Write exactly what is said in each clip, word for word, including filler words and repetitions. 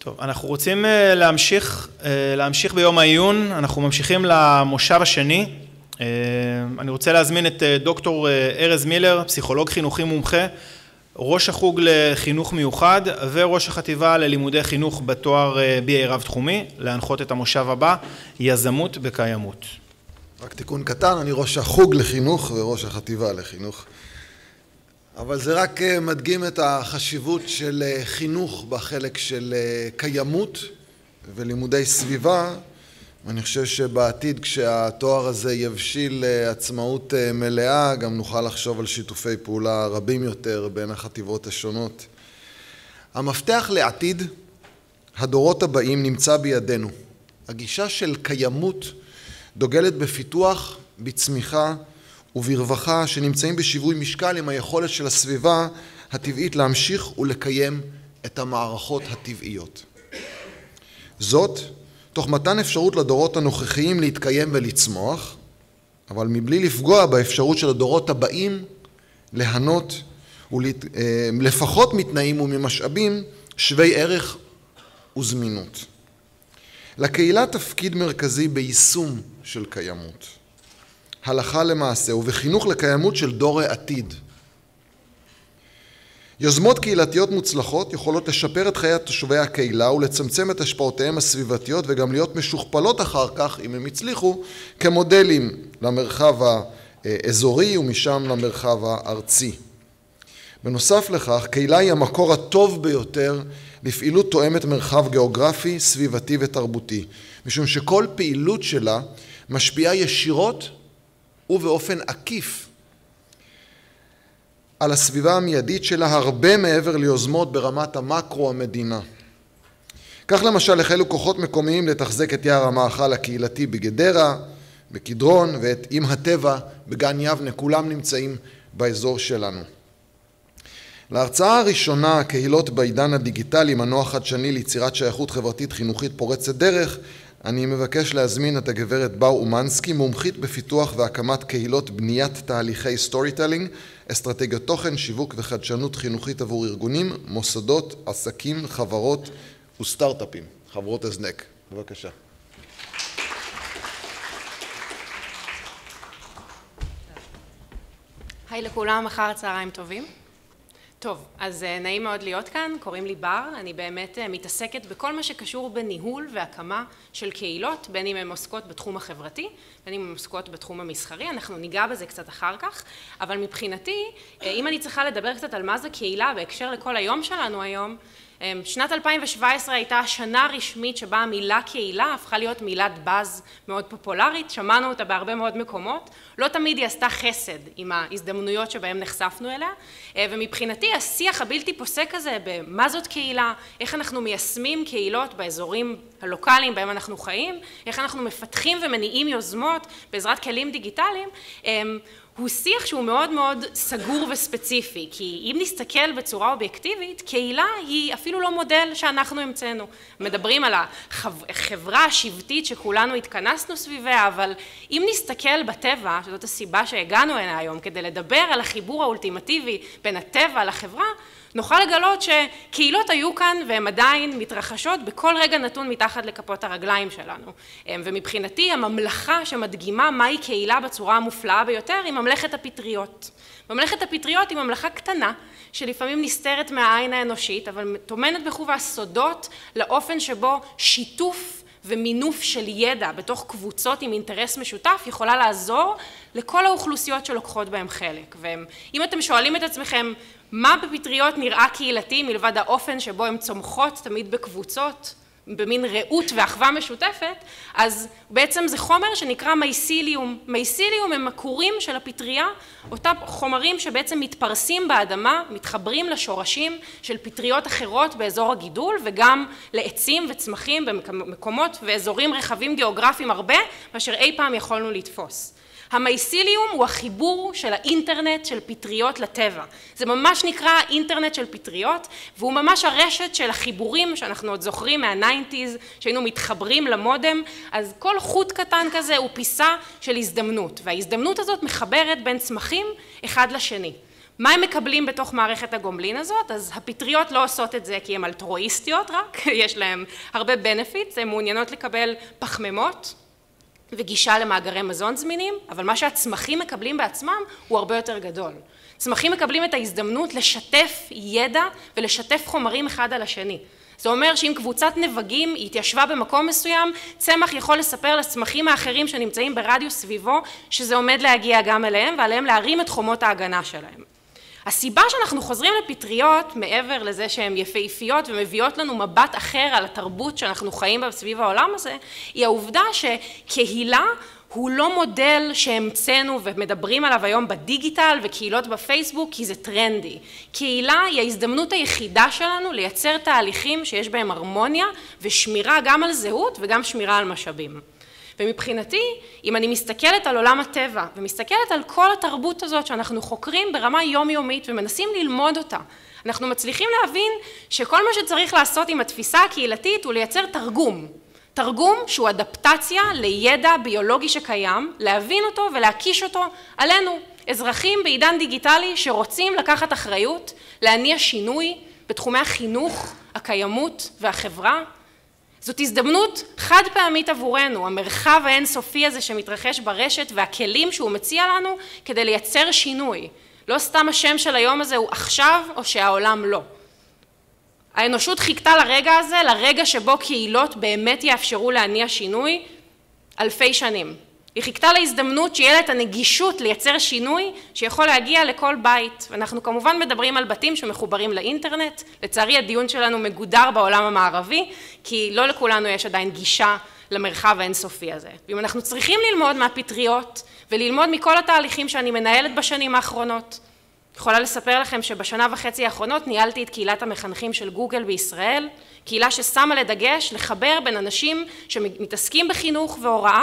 טוב, אנחנו רוצים להמשיך, להמשיך ביום העיון, אנחנו ממשיכים למושב השני. אני רוצה להזמין את דוקטור ארז מילר, פסיכולוג חינוכי מומחה, ראש החוג לחינוך מיוחד וראש החטיבה ללימודי חינוך בתואר בי איי רב תחומי, להנחות את המושב הבא, יזמות בקיימות. רק תיקון קטן, אני ראש החוג לחינוך וראש החטיבה לחינוך. אבל זה רק מדגים את החשיבות של חינוך בחלק של קיימות ולימודי סביבה. אני חושב שבעתיד כשהתואר הזה יבשיל לעצמאות מלאה, גם נוכל לחשוב על שיתופי פעולה רבים יותר בין החטיבות השונות. המפתח לעתיד הדורות הבאים נמצא בידינו. הגישה של קיימות דוגלת בפיתוח, בצמיחה וברווחה שנמצאים בשיווי משקל עם היכולת של הסביבה הטבעית להמשיך ולקיים את המערכות הטבעיות. זאת, תוך מתן אפשרות לדורות הנוכחיים להתקיים ולצמוח, אבל מבלי לפגוע באפשרות של הדורות הבאים ליהנות ולפחות מתנאים וממשאבים שווי ערך וזמינות. לקהילה תפקיד מרכזי ביישום של קיימות, הלכה למעשה ובחינוך לקיימות של דור העתיד. יוזמות קהילתיות מוצלחות יכולות לשפר את חיי תושבי הקהילה ולצמצם את השפעותיהם הסביבתיות וגם להיות משוכפלות אחר כך, אם הם הצליחו, כמודלים למרחב האזורי ומשם למרחב הארצי. בנוסף לכך, קהילה היא המקור הטוב ביותר לפעילות תואמת מרחב גיאוגרפי, סביבתי ותרבותי, משום שכל פעילות שלה משפיעה ישירות ובאופן עקיף על הסביבה המיידית שלה הרבה מעבר ליוזמות ברמת המקרו המדינה. כך למשל החלו כוחות מקומיים לתחזק את יער המאכל הקהילתי בגדרה, בקדרון ואת עם הטבע בגן יבנה, כולם נמצאים באזור שלנו. להרצאה הראשונה, קהילות בעידן הדיגיטלי, מנוע חדשני ליצירת שייכות חברתית חינוכית פורצת דרך, אני מבקש להזמין את הגברת באו אומנסקי, מומחית בפיתוח והקמת קהילות בניית תהליכי סטורי טלינג, אסטרטגיות תוכן, שיווק וחדשנות חינוכית עבור ארגונים, מוסדות, עסקים, חברות וסטארט-אפים. חברות הזנק, בבקשה. היי לכולם, אחר צהריים טובים. טוב, אז נעים מאוד להיות כאן, קוראים לי בר, אני באמת מתעסקת בכל מה שקשור בניהול והקמה של קהילות, בין אם הן עוסקות בתחום החברתי, בין אם הן עוסקות בתחום המסחרי, אנחנו ניגע בזה קצת אחר כך, אבל מבחינתי, אם אני צריכה לדבר קצת על מה זה קהילה בהקשר לכל היום שלנו היום, שנת אלפיים שבע עשרה הייתה שנה רשמית שבה המילה קהילה הפכה להיות מילת בז מאוד פופולרית, שמענו אותה בהרבה מאוד מקומות, לא תמיד היא עשתה חסד עם ההזדמנויות שבהם נחשפנו אליה, ומבחינתי השיח הבלתי פוסק הזה במה זאת קהילה, איך אנחנו מיישמים קהילות באזורים הלוקליים בהם אנחנו חיים, איך אנחנו מפתחים ומניעים יוזמות בעזרת כלים דיגיטליים, הוא שיח שהוא מאוד מאוד סגור וספציפי, כי אם נסתכל בצורה אובייקטיבית, קהילה היא אפילו לא מודל שאנחנו המצאנו. מדברים על החברה השבטית שכולנו התכנסנו סביביה, אבל אם נסתכל בטבע, שזאת הסיבה שהגענו הנה היום, כדי לדבר על החיבור האולטימטיבי בין הטבע לחברה, נוכל לגלות שקהילות היו כאן והן עדיין מתרחשות בכל רגע נתון מתחת לכפות הרגליים שלנו. ומבחינתי הממלכה שמדגימה מהי קהילה בצורה המופלאה ביותר היא ממלכת הפטריות. ממלכת הפטריות היא ממלכה קטנה שלפעמים נסתרת מהעין האנושית, אבל טומנת בחובה סודות לאופן שבו שיתוף ומינוף של ידע בתוך קבוצות עם אינטרס משותף יכולה לעזור לכל האוכלוסיות שלוקחות בהם חלק. ואם אתם שואלים את עצמכם מה בפטריות נראה קהילתי מלבד האופן שבו הן צומחות תמיד בקבוצות, במין רעות ואחווה משותפת, אז בעצם זה חומר שנקרא מייסיליום. מייסיליום הם מקורים של הפטריה, אותם חומרים שבעצם מתפרסים באדמה, מתחברים לשורשים של פטריות אחרות באזור הגידול, וגם לעצים וצמחים במקומות ואזורים רחבים גיאוגרפיים הרבה, מאשר אי פעם יכולנו לתפוס. המייסיליום הוא החיבור של האינטרנט של פטריות לטבע. זה ממש נקרא אינטרנט של פטריות, והוא ממש הרשת של החיבורים שאנחנו עוד זוכרים מה-תשעים, שהיינו מתחברים למודם, אז כל חוט קטן כזה הוא פיסה של הזדמנות, וההזדמנות הזאת מחברת בין צמחים אחד לשני. מה הם מקבלים בתוך מערכת הגומלין הזאת? אז הפטריות לא עושות את זה כי הן אלטרואיסטיות רק, יש להן הרבה benefits, הן מעוניינות לקבל פחמימות וגישה למאגרי מזון זמינים, אבל מה שהצמחים מקבלים בעצמם הוא הרבה יותר גדול. צמחים מקבלים את ההזדמנות לשתף ידע ולשתף חומרים אחד על השני. זה אומר שאם קבוצת נבגים התיישבה במקום מסוים, צמח יכול לספר לצמחים האחרים שנמצאים ברדיוס סביבו, שזה עומד להגיע גם אליהם, ועליהם להרים את חומות ההגנה שלהם. הסיבה שאנחנו חוזרים לפטריות, מעבר לזה שהן יפהפיות ומביאות לנו מבט אחר על התרבות שאנחנו חיים בה סביב העולם הזה, היא העובדה שקהילה הוא לא מודל שהמצאנו ומדברים עליו היום בדיגיטל וקהילות בפייסבוק, כי זה טרנדי. קהילה היא ההזדמנות היחידה שלנו לייצר תהליכים שיש בהם הרמוניה ושמירה גם על זהות וגם שמירה על משאבים. ומבחינתי, אם אני מסתכלת על עולם הטבע ומסתכלת על כל התרבות הזאת שאנחנו חוקרים ברמה יומיומית ומנסים ללמוד אותה, אנחנו מצליחים להבין שכל מה שצריך לעשות עם התפיסה הקהילתית הוא לייצר תרגום. תרגום שהוא אדפטציה לידע ביולוגי שקיים, להבין אותו ולהקיש אותו עלינו, אזרחים בעידן דיגיטלי שרוצים לקחת אחריות, להניע שינוי בתחומי החינוך, הקיימות והחברה. זאת הזדמנות חד פעמית עבורנו, המרחב האינסופי הזה שמתרחש ברשת והכלים שהוא מציע לנו כדי לייצר שינוי. לא סתם השם של היום הזה הוא עכשיו או שהעולם לא. האנושות חיכתה לרגע הזה, לרגע שבו קהילות באמת יאפשרו להניע שינוי, אלפי שנים. היא חיכתה להזדמנות שיהיה לה את הנגישות לייצר שינוי שיכול להגיע לכל בית. ואנחנו כמובן מדברים על בתים שמחוברים לאינטרנט. לצערי הדיון שלנו מגודר בעולם המערבי, כי לא לכולנו יש עדיין גישה למרחב האינסופי הזה. ואם אנחנו צריכים ללמוד מהפטריות וללמוד מכל התהליכים שאני מנהלת בשנים האחרונות, יכולה לספר לכם שבשנה וחצי האחרונות ניהלתי את קהילת המחנכים של גוגל בישראל, קהילה ששמה לדגש לחבר בין אנשים שמתעסקים בחינוך והוראה,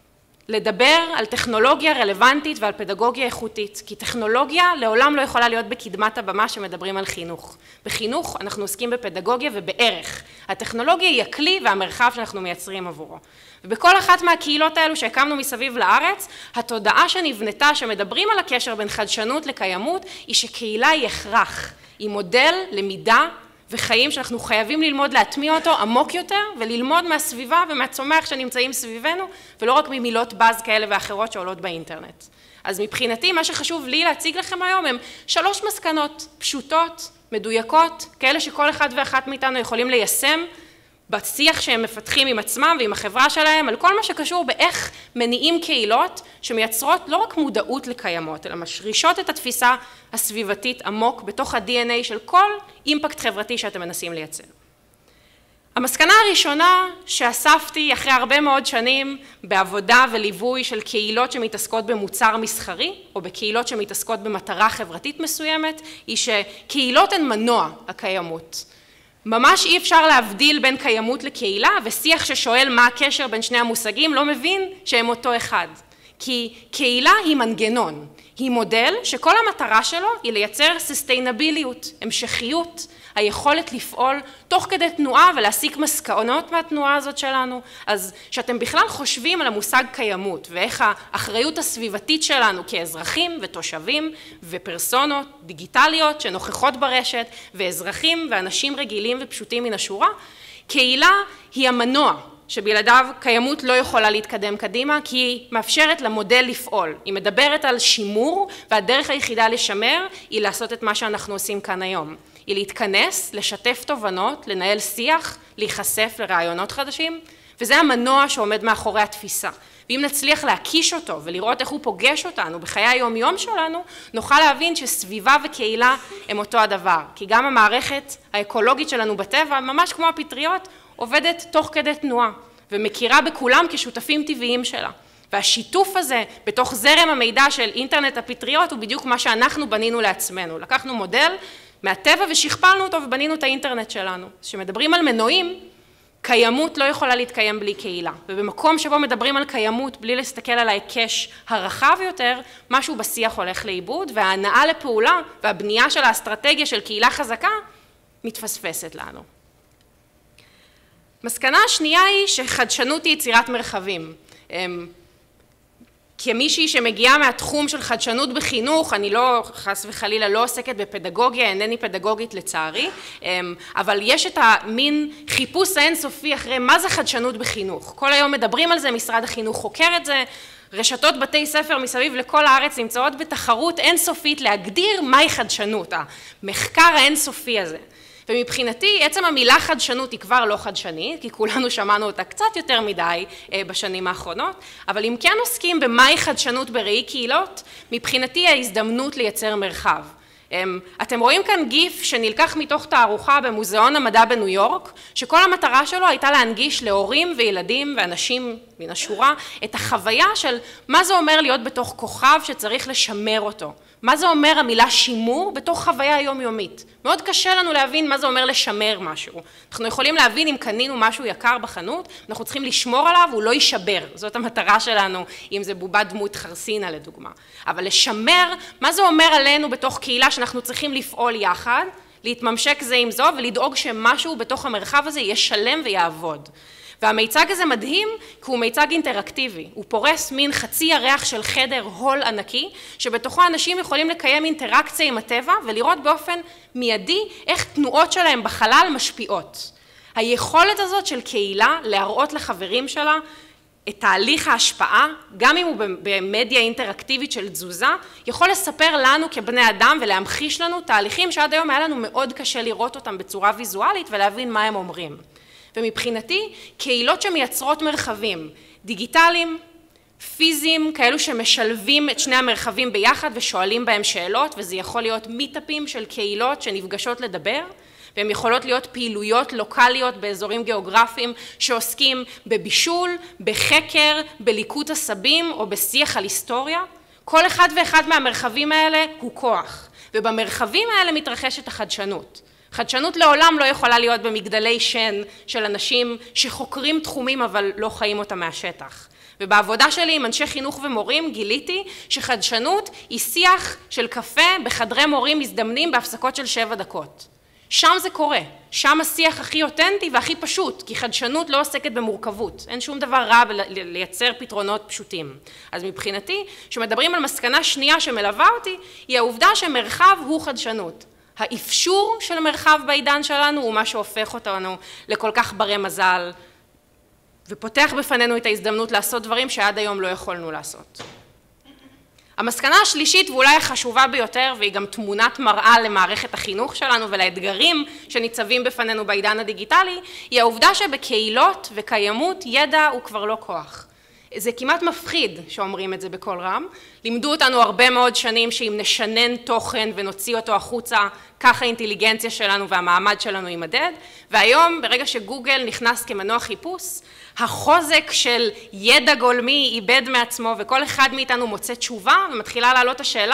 לדבר על טכנולוגיה רלוונטית ועל פדגוגיה איכותית, כי טכנולוגיה לעולם לא יכולה להיות בקדמת הבמה שמדברים על חינוך. בחינוך אנחנו עוסקים בפדגוגיה ובערך. הטכנולוגיה היא הכלי והמרחב שאנחנו מייצרים עבורו. ובכל אחת מהקהילות האלו שהקמנו מסביב לארץ, התודעה שנבנתה שמדברים על הקשר בין חדשנות לקיימות, היא שקהילה היא הכרח, היא מודל למידה וחיים שאנחנו חייבים ללמוד להטמיע אותו עמוק יותר, וללמוד מהסביבה ומהצומח שנמצאים סביבנו, ולא רק ממילות בז כאלה ואחרות שעולות באינטרנט. אז מבחינתי, מה שחשוב לי להציג לכם היום הם שלוש מסקנות פשוטות, מדויקות, כאלה שכל אחד ואחת מאיתנו יכולים ליישם, בשיח שהם מפתחים עם עצמם ועם החברה שלהם, על כל מה שקשור באיך מניעים קהילות שמייצרות לא רק מודעות לקיימות, אלא משרישות את התפיסה הסביבתית עמוק בתוך ה-די אן איי של כל אימפקט חברתי שאתם מנסים לייצר. המסקנה הראשונה שאספתי אחרי הרבה מאוד שנים בעבודה וליווי של קהילות שמתעסקות במוצר מסחרי, או בקהילות שמתעסקות במטרה חברתית מסוימת, היא שקהילות הן מנוע הקיימות. ממש אי אפשר להבדיל בין קיימות לקהילה, ושיח ששואל מה הקשר בין שני המושגים לא מבין שהם אותו אחד. כי קהילה היא מנגנון, היא מודל שכל המטרה שלו היא לייצר ססטיינביליות, המשכיות, היכולת לפעול תוך כדי תנועה ולהסיק מסקנות מהתנועה הזאת שלנו. אז שאתם בכלל חושבים על המושג קיימות ואיך האחריות הסביבתית שלנו כאזרחים ותושבים ופרסונות דיגיטליות שנוכחות ברשת ואזרחים ואנשים רגילים ופשוטים מן השורה, קהילה היא המנוע שבלעדיו קיימות לא יכולה להתקדם קדימה, כי היא מאפשרת למודל לפעול. היא מדברת על שימור, והדרך היחידה לשמר היא לעשות את מה שאנחנו עושים כאן היום. היא להתכנס, לשתף תובנות, לנהל שיח, להיחשף לרעיונות חדשים, וזה המנוע שעומד מאחורי התפיסה. ואם נצליח להקיש אותו ולראות איך הוא פוגש אותנו בחיי היום-יום שלנו, נוכל להבין שסביבה וקהילה הם אותו הדבר. כי גם המערכת האקולוגית שלנו בטבע, ממש כמו הפטריות, עובדת תוך כדי תנועה, ומכירה בכולם כשותפים טבעיים שלה. והשיתוף הזה בתוך זרם המידע של אינטרנט הפטריות הוא בדיוק מה שאנחנו בנינו לעצמנו. לקחנו מודל מהטבע ושכפלנו אותו ובנינו את האינטרנט שלנו. כשמדברים על מנועים, קיימות לא יכולה להתקיים בלי קהילה. ובמקום שבו מדברים על קיימות בלי להסתכל על ההיקש הרחב יותר, משהו בשיח הולך לאיבוד, וההנאה לפעולה והבנייה של האסטרטגיה של קהילה חזקה מתפספסת לנו. מסקנה השנייה היא שחדשנות היא יצירת מרחבים. כמישהי שמגיעה מהתחום של חדשנות בחינוך, אני לא, חס וחלילה, לא עוסקת בפדגוגיה, אינני פדגוגית לצערי, אבל יש את המין חיפוש האינסופי אחרי מה זה חדשנות בחינוך. כל היום מדברים על זה, משרד החינוך חוקר את זה, רשתות בתי ספר מסביב לכל הארץ נמצאות בתחרות אינסופית להגדיר מהי חדשנות, המחקר האינסופי הזה. ומבחינתי, עצם המילה חדשנות היא כבר לא חדשנית, כי כולנו שמענו אותה קצת יותר מדי בשנים האחרונות, אבל אם כן עוסקים במהי חדשנות בראי קהילות, מבחינתי ההזדמנות לייצר מרחב. אתם רואים כאן גיף שנלקח מתוך תערוכה במוזיאון המדע בניו יורק, שכל המטרה שלו הייתה להנגיש להורים וילדים ואנשים מן השורה את החוויה של מה זה אומר להיות בתוך כוכב שצריך לשמר אותו. מה זה אומר המילה שימור בתוך חוויה יומיומית? מאוד קשה לנו להבין מה זה אומר לשמר משהו. אנחנו יכולים להבין אם קנינו משהו יקר בחנות, אנחנו צריכים לשמור עליו, הוא לא יישבר. זאת המטרה שלנו, אם זה בובת דמות חרסינה לדוגמה. אבל לשמר, מה זה אומר עלינו בתוך קהילה שאנחנו צריכים לפעול יחד, להתממשק זה עם זו ולדאוג שמשהו בתוך המרחב הזה יהיה שלם ויעבוד. והמיצג הזה מדהים כי הוא מיצג אינטראקטיבי, הוא פורס מין חצי ירח של חדר הול ענקי, שבתוכו אנשים יכולים לקיים אינטראקציה עם הטבע ולראות באופן מיידי איך תנועות שלהם בחלל משפיעות. היכולת הזאת של קהילה להראות לחברים שלה את תהליך ההשפעה, גם אם הוא במדיה אינטראקטיבית של תזוזה, יכול לספר לנו כבני אדם ולהמחיש לנו תהליכים שעד היום היה לנו מאוד קשה לראות אותם בצורה ויזואלית ולהבין מה הם אומרים. ומבחינתי, קהילות שמייצרות מרחבים דיגיטליים, פיזיים, כאלו שמשלבים את שני המרחבים ביחד ושואלים בהם שאלות, וזה יכול להיות מיטאפים של קהילות שנפגשות לדבר, והן יכולות להיות פעילויות לוקליות באזורים גיאוגרפיים שעוסקים בבישול, בחקר, בליקוט עשבים או בשיח על היסטוריה. כל אחד ואחד מהמרחבים האלה הוא כוח, ובמרחבים האלה מתרחשת החדשנות. חדשנות לעולם לא יכולה להיות במגדלי שן של אנשים שחוקרים תחומים אבל לא חיים אותם מהשטח. ובעבודה שלי עם אנשי חינוך ומורים גיליתי שחדשנות היא שיח של קפה בחדרי מורים מזדמנים בהפסקות של שבע דקות. שם זה קורה, שם השיח הכי אותנטי והכי פשוט, כי חדשנות לא עוסקת במורכבות, אין שום דבר רע לייצר פתרונות פשוטים. אז מבחינתי, שמדברים על מסקנה שנייה שמלווה אותי, היא העובדה שמרחב הוא חדשנות. האפשור של המרחב בעידן שלנו הוא מה שהופך אותנו לכל כך ברי מזל, ופותח בפנינו את ההזדמנות לעשות דברים שעד היום לא יכולנו לעשות. המסקנה השלישית ואולי החשובה ביותר, והיא גם תמונת מראה למערכת החינוך שלנו ולאתגרים שניצבים בפנינו בעידן הדיגיטלי, היא העובדה שבקהילות וקיימות ידע הוא כבר לא כוח. זה כמעט מפחיד שאומרים את זה בקול רם. לימדו אותנו הרבה מאוד שנים שאם נשנן תוכן ונוציא אותו החוצה, ככה האינטליגנציה שלנו והמעמד שלנו יימדד. והיום, ברגע שגוגל נכנס כמנוע חיפוש, החוזק של ידע גולמי איבד מעצמו, וכל אחד מאיתנו מוצא תשובה ומתחילה לעלות השאלה,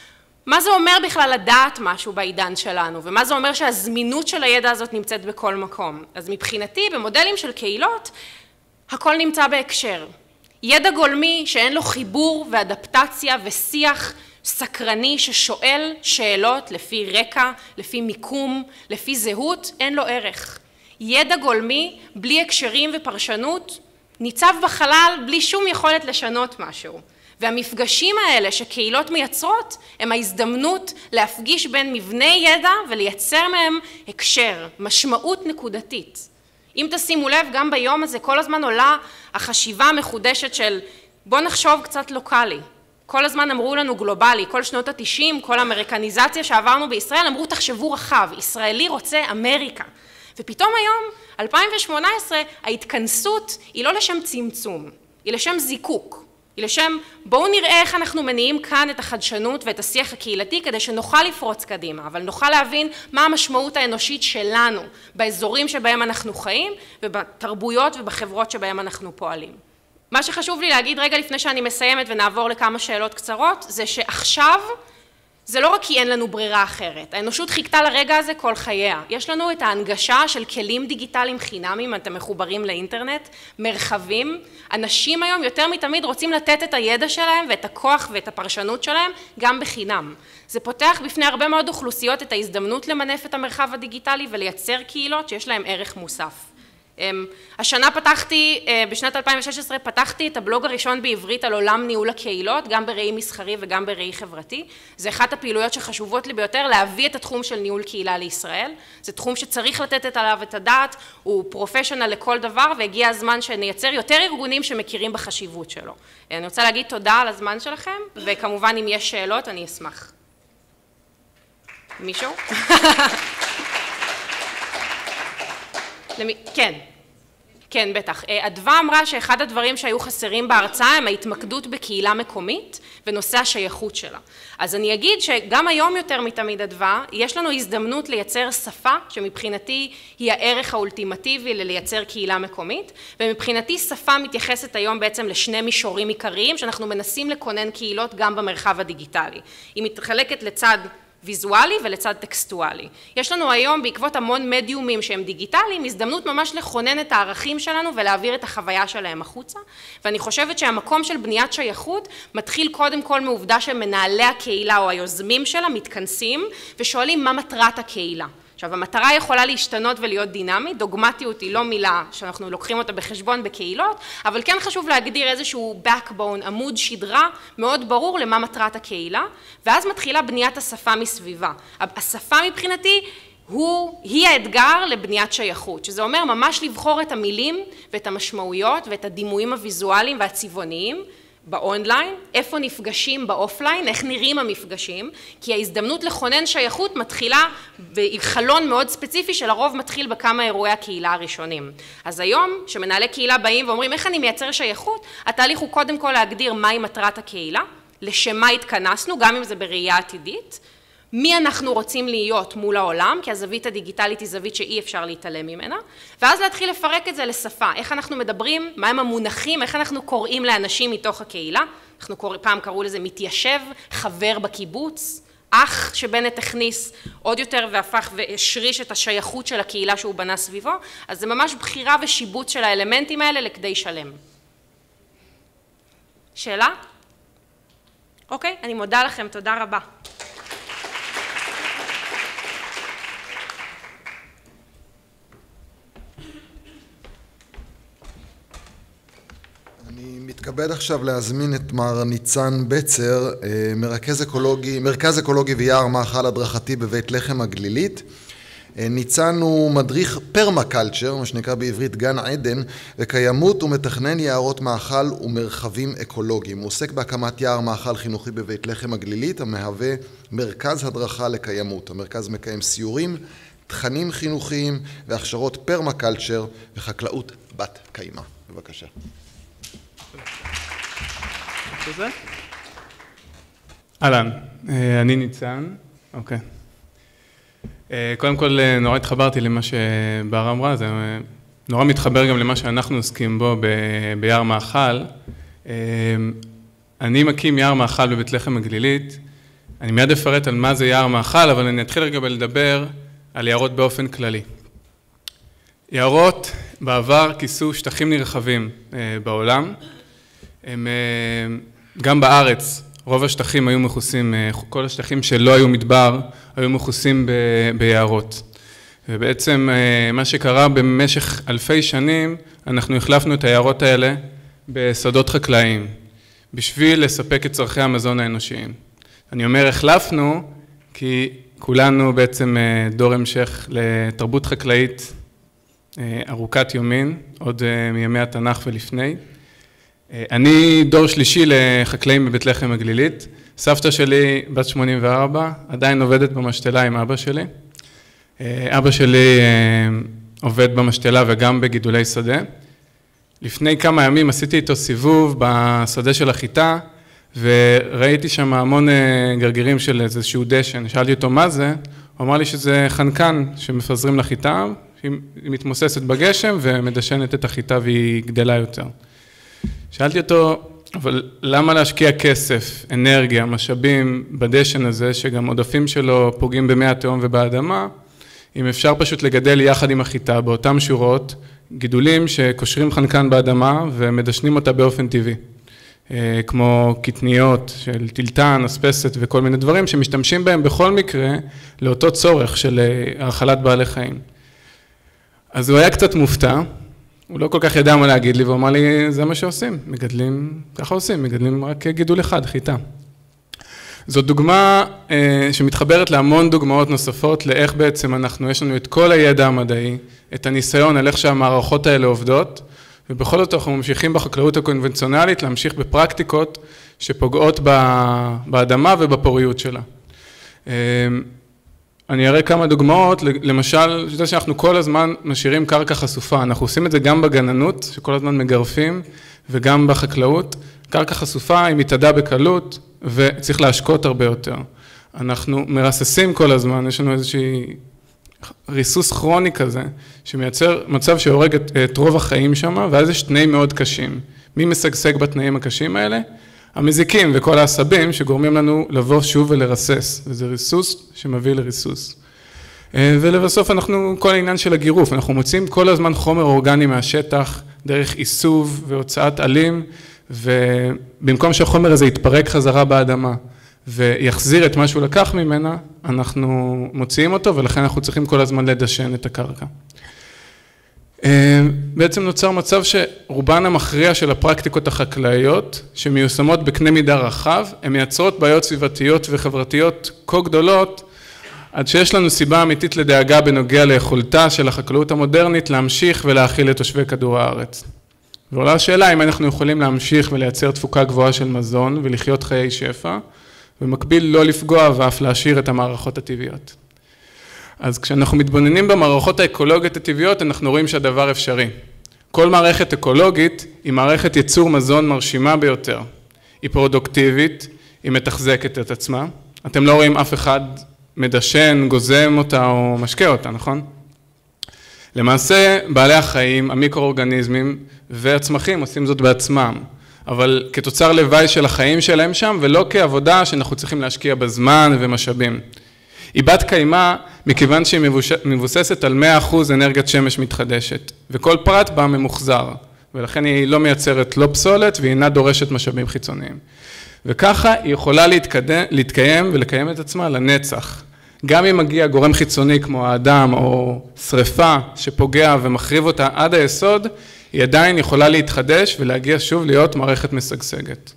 מה זה אומר בכלל לדעת משהו בעידן שלנו, ומה זה אומר שהזמינות של הידע הזאת נמצאת בכל מקום. אז מבחינתי, במודלים של קהילות, הכל נמצא בהקשר. ידע גולמי שאין לו חיבור ואדפטציה ושיח סקרני ששואל שאלות לפי רקע, לפי מיקום, לפי זהות, אין לו ערך. ידע גולמי בלי הקשרים ופרשנות ניצב בחלל בלי שום יכולת לשנות משהו. והמפגשים האלה שקהילות מייצרות הם ההזדמנות להפגיש בין מבני ידע ולייצר מהם הקשר, משמעות נקודתית. אם תשימו לב, גם ביום הזה כל הזמן עולה החשיבה המחודשת של בוא נחשוב קצת לוקלי. כל הזמן אמרו לנו גלובלי, כל שנות ה-תשעים, כל האמריקניזציה שעברנו בישראל, אמרו תחשבו רחב, ישראלי רוצה אמריקה. ופתאום היום, אלפיים שמונה עשרה, ההתכנסות היא לא לשם צמצום, היא לשם זיקוק. היא לשם בואו נראה איך אנחנו מניעים כאן את החדשנות ואת השיח הקהילתי כדי שנוכל לפרוץ קדימה, אבל נוכל להבין מה המשמעות האנושית שלנו באזורים שבהם אנחנו חיים ובתרבויות ובחברות שבהם אנחנו פועלים. מה שחשוב לי להגיד רגע לפני שאני מסיימת ונעבור לכמה שאלות קצרות, זה שעכשיו זה לא רק כי אין לנו ברירה אחרת. האנושות חיכתה לרגע הזה כל חייה. יש לנו את ההנגשה של כלים דיגיטליים חינמיים, אתם מחוברים לאינטרנט, מרחבים. אנשים היום יותר מתמיד רוצים לתת את הידע שלהם ואת הכוח ואת הפרשנות שלהם גם בחינם. זה פותח בפני הרבה מאוד אוכלוסיות את ההזדמנות למנף את המרחב הדיגיטלי ולייצר קהילות שיש להם ערך מוסף. השנה פתחתי, בשנת אלפיים ושש עשרה פתחתי את הבלוג הראשון בעברית על עולם ניהול הקהילות, גם בראי מסחרי וגם בראי חברתי. זה אחת הפעילויות שחשובות לי ביותר, להביא את התחום של ניהול קהילה לישראל. זה תחום שצריך לתת עליו את הדעת, הוא פרופשיונל לכל דבר, והגיע הזמן שנייצר יותר ארגונים שמכירים בחשיבות שלו. אני רוצה להגיד תודה על הזמן שלכם, וכמובן אם יש שאלות אני אשמח. מישהו? כן. כן, בטח. אדווה אמרה שאחד הדברים שהיו חסרים בהרצאה הם ההתמקדות בקהילה מקומית ונושא השייכות שלה. אז אני אגיד שגם היום יותר מתמיד אדווה, יש לנו הזדמנות לייצר שפה שמבחינתי היא הערך האולטימטיבי ללייצר קהילה מקומית, ומבחינתי שפה מתייחסת היום בעצם לשני מישורים עיקריים שאנחנו מנסים לכונן קהילות גם במרחב הדיגיטלי. היא מתחלקת לצד ויזואלי ולצד טקסטואלי. יש לנו היום בעקבות המון מדיומים שהם דיגיטליים, הזדמנות ממש לכונן את הערכים שלנו ולהעביר את החוויה שלהם החוצה, ואני חושבת שהמקום של בניית שייכות מתחיל קודם כל מעובדה שמנהלי הקהילה או היוזמים שלה מתכנסים ושואלים מה מטרת הקהילה. עכשיו, המטרה יכולה להשתנות ולהיות דינמית, דוגמטיות היא לא מילה שאנחנו לוקחים אותה בחשבון בקהילות, אבל כן חשוב להגדיר איזשהו backbone, עמוד שדרה מאוד ברור למה מטרת הקהילה, ואז מתחילה בניית השפה מסביבה. השפה מבחינתי הוא, היא האתגר לבניית שייכות, שזה אומר ממש לבחור את המילים ואת המשמעויות ואת הדימויים הוויזואליים והצבעוניים, באונליין, איפה נפגשים באופליין, איך נראים המפגשים, כי ההזדמנות לכונן שייכות מתחילה בחלון מאוד ספציפי שלרוב מתחיל בכמה אירועי הקהילה הראשונים. אז היום, שמנהלי קהילה באים ואומרים איך אני מייצר שייכות, התהליך הוא קודם כל להגדיר מהי מטרת הקהילה, לשם מה התכנסנו, גם אם זה בראייה עתידית, מי אנחנו רוצים להיות מול העולם, כי הזווית הדיגיטלית היא זווית שאי אפשר להתעלם ממנה, ואז להתחיל לפרק את זה לשפה, איך אנחנו מדברים, מהם המונחים, איך אנחנו קוראים לאנשים מתוך הקהילה, אנחנו קורא, פעם קראו לזה מתיישב, חבר בקיבוץ, אח שבנט הכניס עוד יותר והפך והשריש את השייכות של הקהילה שהוא בנה סביבו, אז זה ממש בחירה ושיבוץ של האלמנטים האלה לכדי שלם. שאלה? אוקיי, אני מודה לכם, תודה רבה. מתכבד עכשיו להזמין את מר ניצן בצר, מרכז אקולוגי, מרכז אקולוגי ויער מאכל הדרכתי בבית לחם הגלילית. ניצן הוא מדריך פרמקלצ'ר, מה שנקרא בעברית גן עדן, וקיימות ומתכנן יערות מאכל ומרחבים אקולוגיים. הוא עוסק בהקמת יער מאכל חינוכי בבית לחם הגלילית, המהווה מרכז הדרכה לקיימות. המרכז מקיים סיורים, תכנים חינוכיים והכשרות פרמקלצ'ר וחקלאות בת קיימא. בבקשה. אהלן, אני ניצן, אוקיי. קודם כל נורא התחברתי למה שבר אמרה, זה נורא מתחבר גם למה שאנחנו עוסקים בו ביער מאכל. אני מקים יער מאכל בבית לחם הגלילית, אני מיד אפרט על מה זה יער מאכל, אבל אני אתחיל רגע לדבר על יערות באופן כללי. יערות בעבר כיסו שטחים נרחבים בעולם, הם גם בארץ, רוב השטחים היו מכוסים, כל השטחים שלא היו מדבר, היו מכוסים ביערות. ובעצם מה שקרה במשך אלפי שנים, אנחנו החלפנו את היערות האלה בשדות חקלאיים, בשביל לספק את צורכי המזון האנושיים. אני אומר החלפנו, כי כולנו בעצם דור המשך לתרבות חקלאית ארוכת יומין, עוד מימי התנ"ך ולפני. אני דור שלישי לחקלאים בבית לחם הגלילית. סבתא שלי בת שמונים וארבע, עדיין עובדת במשתלה עם אבא שלי. אבא שלי עובד במשתלה וגם בגידולי שדה. לפני כמה ימים עשיתי איתו סיבוב בשדה של החיטה, וראיתי שם המון גרגירים של איזשהו דשן. שאלתי אותו מה זה, הוא אמר לי שזה חנקן שמפזרים לחיטה, היא מתמוססת בגשם ומדשנת את החיטה והיא גדלה יותר. שאלתי אותו, אבל למה להשקיע כסף, אנרגיה, משאבים בדשן הזה, שגם עודפים שלו פוגעים במי התהום ובאדמה, אם אפשר פשוט לגדל יחד עם החיטה באותם שורות, גידולים שקושרים חנקן באדמה ומדשנים אותה באופן טבעי. כמו קטניות של טילטן, אספסת וכל מיני דברים שמשתמשים בהם בכל מקרה לאותו צורך של האכלת בעלי חיים. אז הוא היה קצת מופתע, הוא לא כל כך ידע מה להגיד לי, והוא אמר לי, זה מה שעושים, מגדלים, ככה עושים, מגדלים רק גידול אחד, חיטה. זו דוגמה אה, שמתחברת להמון דוגמאות נוספות, לאיך בעצם אנחנו, יש לנו את כל הידע המדעי, את הניסיון על איך שהמערכות האלה עובדות, ובכל זאת אנחנו ממשיכים בחקלאות הקונבנציונלית, להמשיך בפרקטיקות שפוגעות באדמה ובפוריות שלה. אה, אני אראה כמה דוגמאות, למשל, שזה שאנחנו כל הזמן משאירים קרקע חשופה, אנחנו עושים את זה גם בגננות, שכל הזמן מגרפים, וגם בחקלאות. קרקע חשופה היא מתאדה בקלות, וצריך להשקות הרבה יותר. אנחנו מרססים כל הזמן, יש לנו איזושהי ריסוס כרוני כזה, שמייצר מצב שהורג את, את רוב החיים שם, ואז יש תנאים מאוד קשים. מי משגשג בתנאים הקשים האלה? המזיקים וכל העשבים שגורמים לנו לבוא שוב ולרסס, וזה ריסוס שמביא לריסוס. ולבסוף אנחנו, כל העניין של הגירוף, אנחנו מוצאים כל הזמן חומר אורגני מהשטח, דרך עיסוב והוצאת עלים, ובמקום שהחומר הזה יתפרק חזרה באדמה, ויחזיר את מה שהוא לקח ממנה, אנחנו מוציאים אותו, ולכן אנחנו צריכים כל הזמן לדשן את הקרקע. בעצם נוצר מצב שרובן המכריע של הפרקטיקות החקלאיות, שמיושמות בקנה מידה רחב, הן מייצרות בעיות סביבתיות וחברתיות כה גדולות, עד שיש לנו סיבה אמיתית לדאגה בנוגע ליכולתה של החקלאות המודרנית להמשיך ולהכיל את תושבי כדור הארץ. ועולה השאלה אם אנחנו יכולים להמשיך ולייצר תפוקה גבוהה של מזון ולחיות חיי שפע, במקביל לא לפגוע ואף להשאיר את המערכות הטבעיות. אז כשאנחנו מתבוננים במערכות האקולוגיות הטבעיות, אנחנו רואים שהדבר אפשרי. כל מערכת אקולוגית היא מערכת ייצור מזון מרשימה ביותר. היא פרודוקטיבית, היא מתחזקת את עצמה. אתם לא רואים אף אחד מדשן, גוזם אותה או משקה אותה, נכון? למעשה, בעלי החיים, המיקרואורגניזמים והצמחים עושים זאת בעצמם, אבל כתוצר לוואי של החיים שלהם שם, ולא כעבודה שאנחנו צריכים להשקיע בזמן ומשאבים. היא בת קיימה מכיוון שהיא מבוססת על מאה אחוז אנרגיית שמש מתחדשת, וכל פרט בה ממוחזר, ולכן היא לא מייצרת לא פסולת, והיא אינה דורשת משאבים חיצוניים. וככה היא יכולה להתקדם, להתקיים ולקיים את עצמה לנצח. גם אם מגיע גורם חיצוני כמו האדם או שריפה שפוגע ומחריב אותה עד היסוד, היא עדיין יכולה להתחדש ולהגיע שוב להיות מערכת משגשגת.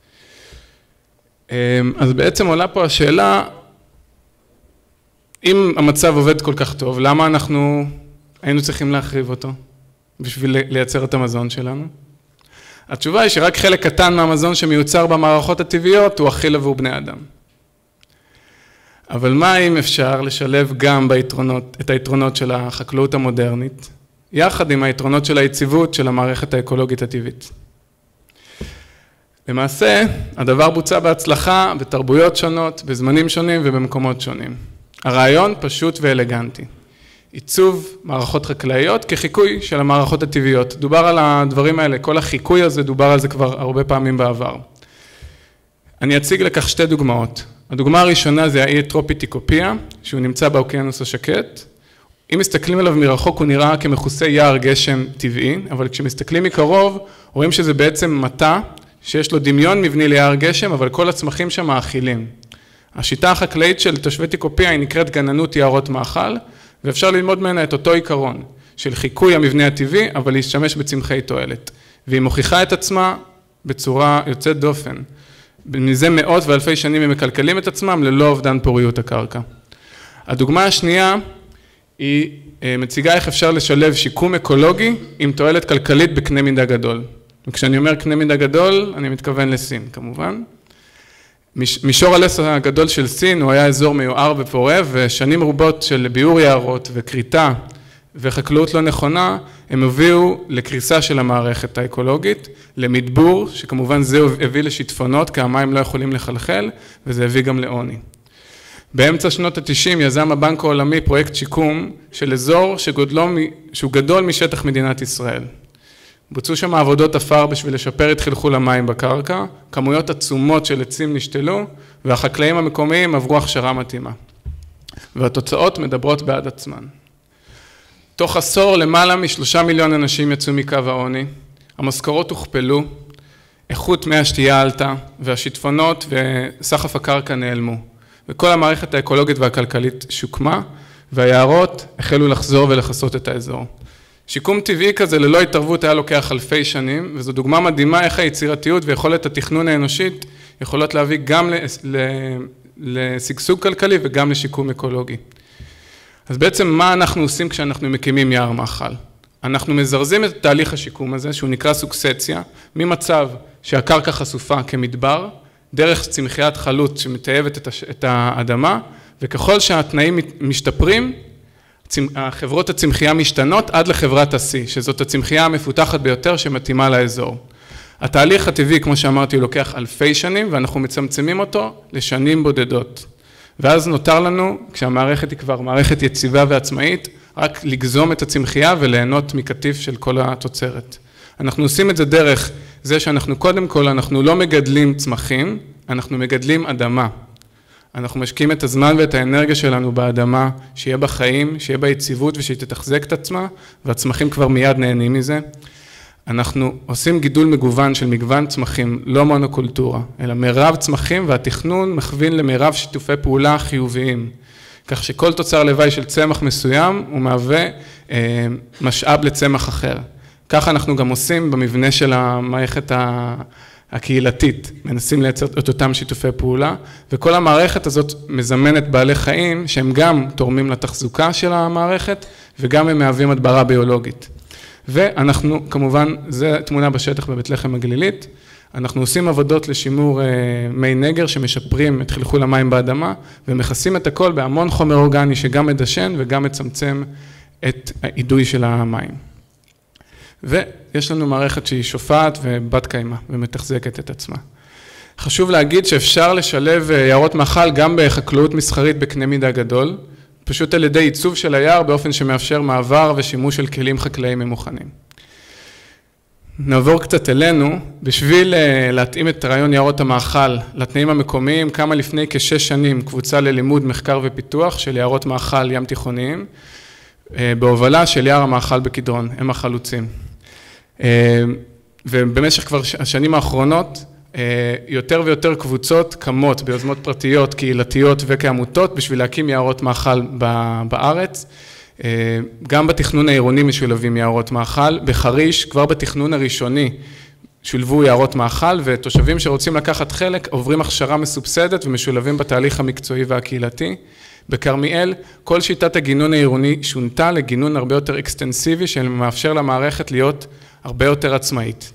אז בעצם עולה פה השאלה, אם המצב עובד כל כך טוב, למה אנחנו היינו צריכים להחריב אותו בשביל לייצר את המזון שלנו? התשובה היא שרק חלק קטן מהמזון שמיוצר במערכות הטבעיות הוא אכיל עבור בני אדם. אבל מה אם אפשר לשלב גם ביתרונות, את היתרונות של החקלאות המודרנית, יחד עם היתרונות של היציבות של המערכת האקולוגית הטבעית? למעשה, הדבר בוצע בהצלחה בתרבויות שונות, בזמנים שונים ובמקומות שונים. הרעיון פשוט ואלגנטי. עיצוב מערכות חקלאיות כחיקוי של המערכות הטבעיות. דובר על הדברים האלה, כל החיקוי הזה דובר על זה כבר הרבה פעמים בעבר. אני אציג לכך שתי דוגמאות. הדוגמה הראשונה זה האי טרופי טיקופיה, שהוא נמצא באוקיינוס השקט. אם מסתכלים עליו מרחוק הוא נראה כמכוסה יער גשם טבעי, אבל כשמסתכלים מקרוב רואים שזה בעצם מטע שיש לו דמיון מבני ליער גשם, אבל כל הצמחים שם מאכילים. השיטה החקלאית של תושבי טיקופיה היא נקראת גננות יערות מאכל, ואפשר ללמוד ממנה את אותו עיקרון של חיקוי המבנה הטבעי, אבל להשתמש בצמחי תועלת. והיא מוכיחה את עצמה בצורה יוצאת דופן. מזה מאות ואלפי שנים הם מקלקלים את עצמם ללא אובדן פוריות הקרקע. הדוגמה השנייה היא מציגה איך אפשר לשלב שיקום אקולוגי עם תועלת כלכלית בקנה מידה גדול. וכשאני אומר קנה מידה גדול, אני מתכוון לסין כמובן. מישור הלס הגדול של סין הוא היה אזור מיוער ופורה, ושנים רובות של ביעור יערות וכריתה וחקלאות לא נכונה, הם הביאו לקריסה של המערכת האקולוגית, למדבור, שכמובן זה הביא לשיטפונות, כי המים לא יכולים לחלחל, וזה הביא גם לעוני. באמצע שנות ה-תשעים יזם הבנק העולמי פרויקט שיקום של אזור שגודלו, שהוא גדול משטח מדינת ישראל. בוצעו שם עבודות אפר בשביל לשפר את חלחול המים בקרקע, כמויות עצומות של עצים נשתלו, והחקלאים המקומיים עברו הכשרה מתאימה. והתוצאות מדברות בעד עצמן. תוך עשור למעלה משלושה מיליון אנשים יצאו מקו העוני, המשכורות הוכפלו, איכות מי השתייה עלתה, והשיטפונות וסחף הקרקע נעלמו. וכל המערכת האקולוגית והכלכלית שוקמה, והיערות החלו לחזור ולחסות את האזור. שיקום טבעי כזה ללא התערבות היה לוקח אלפי שנים, וזו דוגמה מדהימה איך היצירתיות ויכולת התכנון האנושית יכולות להביא גם לשגשוג כלכלי וגם לשיקום אקולוגי. אז בעצם מה אנחנו עושים כשאנחנו מקימים יער מאכל? אנחנו מזרזים את תהליך השיקום הזה, שהוא נקרא סוקסציה, ממצב שהקרקע חשופה כמדבר, דרך צמחיית חלוט שמטייבת את האדמה, וככל שהתנאים משתפרים, החברות הצמחייה משתנות עד לחברת ה-C, שזאת הצמחייה המפותחת ביותר שמתאימה לאזור. התהליך הטבעי, כמו שאמרתי, הוא לוקח אלפי שנים, ואנחנו מצמצמים אותו לשנים בודדות. ואז נותר לנו, כשהמערכת היא כבר מערכת יציבה ועצמאית, רק לגזום את הצמחייה וליהנות מקטיף של כל התוצרת. אנחנו עושים את זה דרך זה שאנחנו קודם כל, אנחנו לא מגדלים צמחים, אנחנו מגדלים אדמה. אנחנו משקיעים את הזמן ואת האנרגיה שלנו באדמה, שיהיה בה חיים, שיהיה בה יציבות ושהיא תתחזק את עצמה, והצמחים כבר מיד נהנים מזה. אנחנו עושים גידול מגוון של מגוון צמחים, לא מונוקולטורה, אלא מירב צמחים, והתכנון מכווין למירב שיתופי פעולה חיוביים. כך שכל תוצר לוואי של צמח מסוים, הוא מהווה אה, משאב לצמח אחר. ככה אנחנו גם עושים במבנה של המערכת הקהילתית, מנסים לייצר את אותם שיתופי פעולה, וכל המערכת הזאת מזמנת בעלי חיים, שהם גם תורמים לתחזוקה של המערכת, וגם הם מהווים הדברה ביולוגית. ואנחנו, כמובן, זו תמונה בשטח בבית לחם הגלילית, אנחנו עושים עבודות לשימור מי נגר שמשפרים את חלחול המים באדמה, ומכסים את הכל בהמון חומר אורגני שגם מדשן וגם מצמצם את האידוי של המים. ויש לנו מערכת שהיא שופעת ובת קיימה ומתחזקת את עצמה. חשוב להגיד שאפשר לשלב יערות מאכל גם בחקלאות מסחרית בקנה מידה גדול, פשוט על ידי עיצוב של היער באופן שמאפשר מעבר ושימוש של כלים חקלאיים ממוכנים. נעבור קצת אלינו, בשביל להתאים את רעיון יערות המאכל לתנאים המקומיים, קמה לפני כשש שנים קבוצה ללימוד מחקר ופיתוח של יערות מאכל ים תיכוניים, בהובלה של יער המאכל בקדרון, הם החלוצים. ובמשך כבר השנים האחרונות, יותר ויותר קבוצות קמות ביוזמות פרטיות, קהילתיות וכעמותות, בשביל להקים יערות מאכל בארץ. גם בתכנון העירוני משולבים יערות מאכל, בחריש כבר בתכנון הראשוני שולבו יערות מאכל, ותושבים שרוצים לקחת חלק עוברים הכשרה מסובסדת ומשולבים בתהליך המקצועי והקהילתי. בכרמיאל כל שיטת הגינון העירוני שונתה לגינון הרבה יותר אקסטנסיבי, שמאפשר למערכת להיות הרבה יותר עצמאית.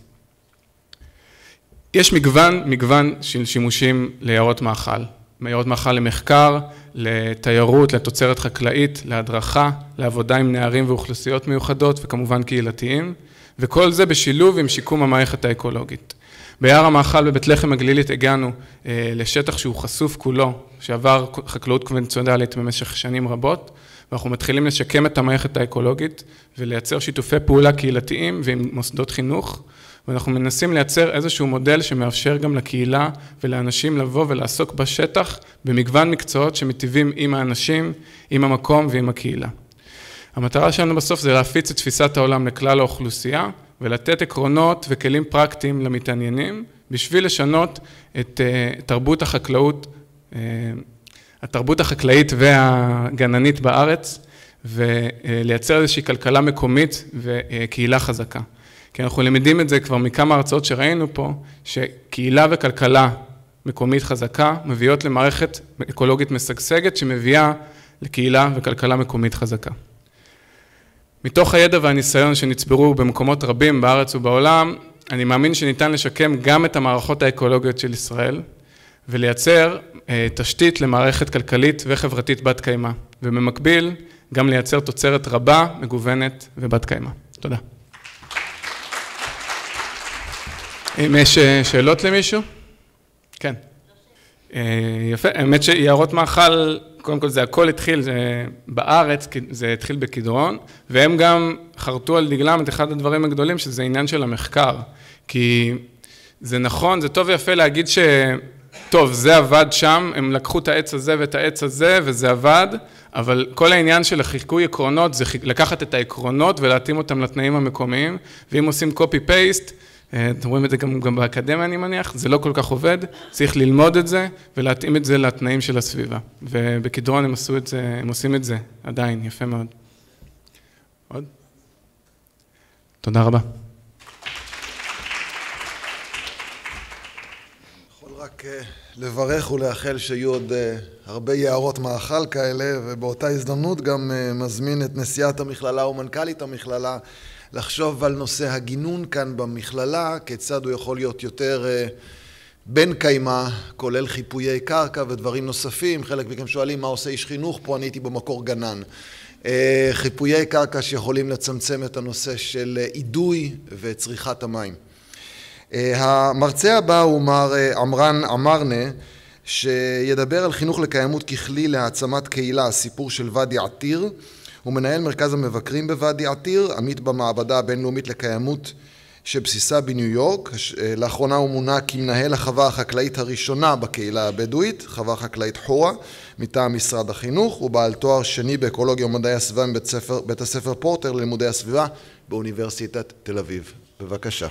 יש מגוון, מגוון של שימושים ליערות מאכל. יערות מאכל למחקר, לתיירות, לתוצרת חקלאית, להדרכה, לעבודה עם נערים ואוכלוסיות מיוחדות וכמובן קהילתיים, וכל זה בשילוב עם שיקום המערכת האקולוגית. ביער המאכל בבית לחם הגלילית הגענו אה, לשטח שהוא חשוף כולו, שעבר חקלאות קונבנציונלית במשך שנים רבות, ואנחנו מתחילים לשקם את המערכת האקולוגית ולייצר שיתופי פעולה קהילתיים ועם מוסדות חינוך, ואנחנו מנסים לייצר איזשהו מודל שמאפשר גם לקהילה ולאנשים לבוא ולעסוק בשטח במגוון מקצועות שמטיבים עם האנשים, עם המקום ועם הקהילה. המטרה שלנו בסוף זה להפיץ את תפיסת העולם לכלל האוכלוסייה, ולתת עקרונות וכלים פרקטיים למתעניינים, בשביל לשנות את תרבות החקלאות, התרבות החקלאית והגננית בארץ, ולייצר איזושהי כלכלה מקומית וקהילה חזקה. כי אנחנו למדים את זה כבר מכמה הרצאות שראינו פה, שקהילה וכלכלה מקומית חזקה מביאות למערכת אקולוגית משגשגת, שמביאה לקהילה וכלכלה מקומית חזקה. מתוך הידע והניסיון שנצברו במקומות רבים בארץ ובעולם, אני מאמין שניתן לשקם גם את המערכות האקולוגיות של ישראל, ולייצר תשתית למערכת כלכלית וחברתית בת קיימה, ובמקביל גם לייצר תוצרת רבה, מגוונת ובת קיימה. תודה. אם יש שאלות למישהו? כן. יפה, האמת שיערות מאכל, קודם כל זה הכל התחיל, זה בארץ, זה התחיל בקדרון, והם גם חרטו על דגלם את אחד הדברים הגדולים, שזה עניין של המחקר. כי זה נכון, זה טוב ויפה להגיד ש... טוב, זה עבד שם, הם לקחו את העץ הזה ואת העץ הזה, וזה עבד, אבל כל העניין של החיקוי עקרונות, זה לקחת את העקרונות ולהתאים אותם לתנאים המקומיים, ואם עושים copy-paste, אתם רואים את זה גם, גם באקדמיה, אני מניח, זה לא כל כך עובד, צריך ללמוד את זה, ולהתאים את זה לתנאים של הסביבה. ובקדרון הם עשו את זה, הם עושים את זה, עדיין, יפה מאוד. עוד? תודה רבה. יכול רק לברך ולאחל שיהיו עוד הרבה יערות מאכל כאלה, ובאותה הזדמנות גם מזמין את נשיאת המכללה ומנכ"לית המכללה לחשוב על נושא הגינון כאן במכללה, כיצד הוא יכול להיות יותר בן קיימא, כולל חיפויי קרקע ודברים נוספים. חלק מכם שואלים מה עושה איש חינוך, פה אני הייתי במקור גנן. חיפויי קרקע שיכולים לצמצם את הנושא של אידוי וצריכת המים. המרצה הבא הוא מר עמרן עמרנה, שידבר על חינוך לקיימות ככלי להעצמת קהילה, הסיפור של ואדי עתיר. הוא מנהל מרכז המבקרים בוואדי עתיר, עמית במעבדה הבינלאומית לקיימות שבסיסה בניו יורק. לאחרונה הוא מונה כמנהל החווה החקלאית הראשונה בקהילה הבדואית, חווה חקלאית חורה, מטעם משרד החינוך. הוא בעל תואר שני באקולוגיה ומדעי הסביבה מבית ספר, בית הספר פורטר ללימודי הסביבה באוניברסיטת תל אביב. בבקשה.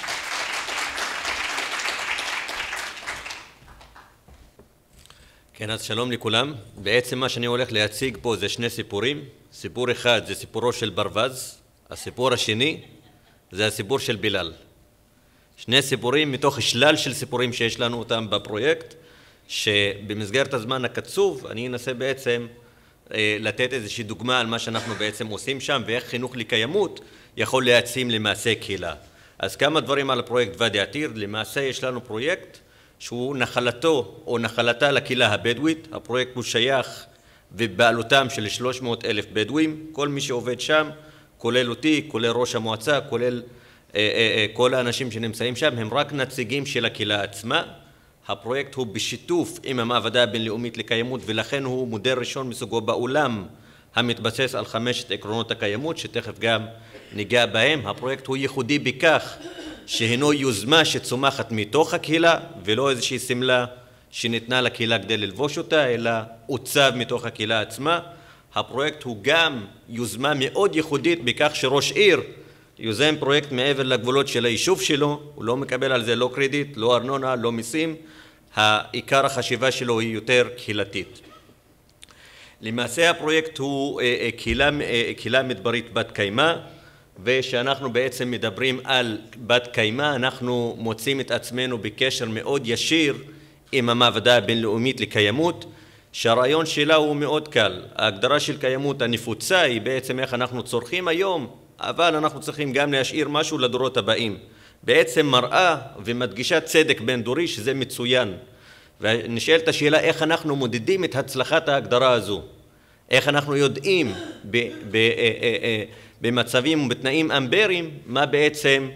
כן, אז שלום לכולם. בעצם מה שאני הולך להציג פה זה שני סיפורים. סיפור אחד זה סיפורו של ברווז, הסיפור השני זה הסיפור של בילאל. שני סיפורים מתוך שלל של סיפורים שיש לנו אותם בפרויקט, שבמסגרת הזמן הקצוב אני אנסה בעצם אה, לתת איזושהי דוגמה על מה שאנחנו בעצם עושים שם, ואיך חינוך לקיימות יכול להעצים למעשה קהילה. אז כמה דברים על הפרויקט ואדי עתיר. למעשה יש לנו פרויקט שהוא נחלתו או נחלתה לקהילה הבדואית. הפרויקט הוא שייך ובעלותם של שלוש מאות אלף בדואים. כל מי שעובד שם, כולל אותי, כולל ראש המועצה, כולל אה, אה, כל האנשים שנמצאים שם, הם רק נציגים של הקהילה עצמה. הפרויקט הוא בשיתוף עם המעבדה הבינלאומית לקיימות, ולכן הוא מודל ראשון מסוגו בעולם המתבסס על חמשת עקרונות הקיימות, שתכף גם ניגע בהם. הפרויקט הוא ייחודי בכך שהינו יוזמה שצומחת מתוך הקהילה, ולא איזושהי סמלה שניתנה לקהילה כדי ללבוש אותה, אלא עוצב מתוך הקהילה עצמה. הפרויקט הוא גם יוזמה מאוד ייחודית בכך שראש עיר יוזם פרויקט מעבר לגבולות של היישוב שלו, הוא לא מקבל על זה לא קרדיט, לא ארנונה, לא מיסים, העיקר החשיבה שלו היא יותר קהילתית. למעשה הפרויקט הוא קהילה, קהילה מדברית בת קיימא, ושאנחנו בעצם מדברים על בת קיימא, אנחנו מוצאים את עצמנו בקשר מאוד ישיר עם המעבדה הבינלאומית לקיימות, שהרעיון שלה הוא מאוד קל. ההגדרה של קיימות הנפוצה היא בעצם איך אנחנו צורכים היום, אבל אנחנו צריכים גם להשאיר משהו לדורות הבאים. בעצם מראה ומדגישה צדק בין דורי, שזה מצוין. ונשאלת השאלה איך אנחנו מודדים את הצלחת ההגדרה הזו. איך אנחנו יודעים ב, ב, במצבים ובתנאים אמברים מה בעצם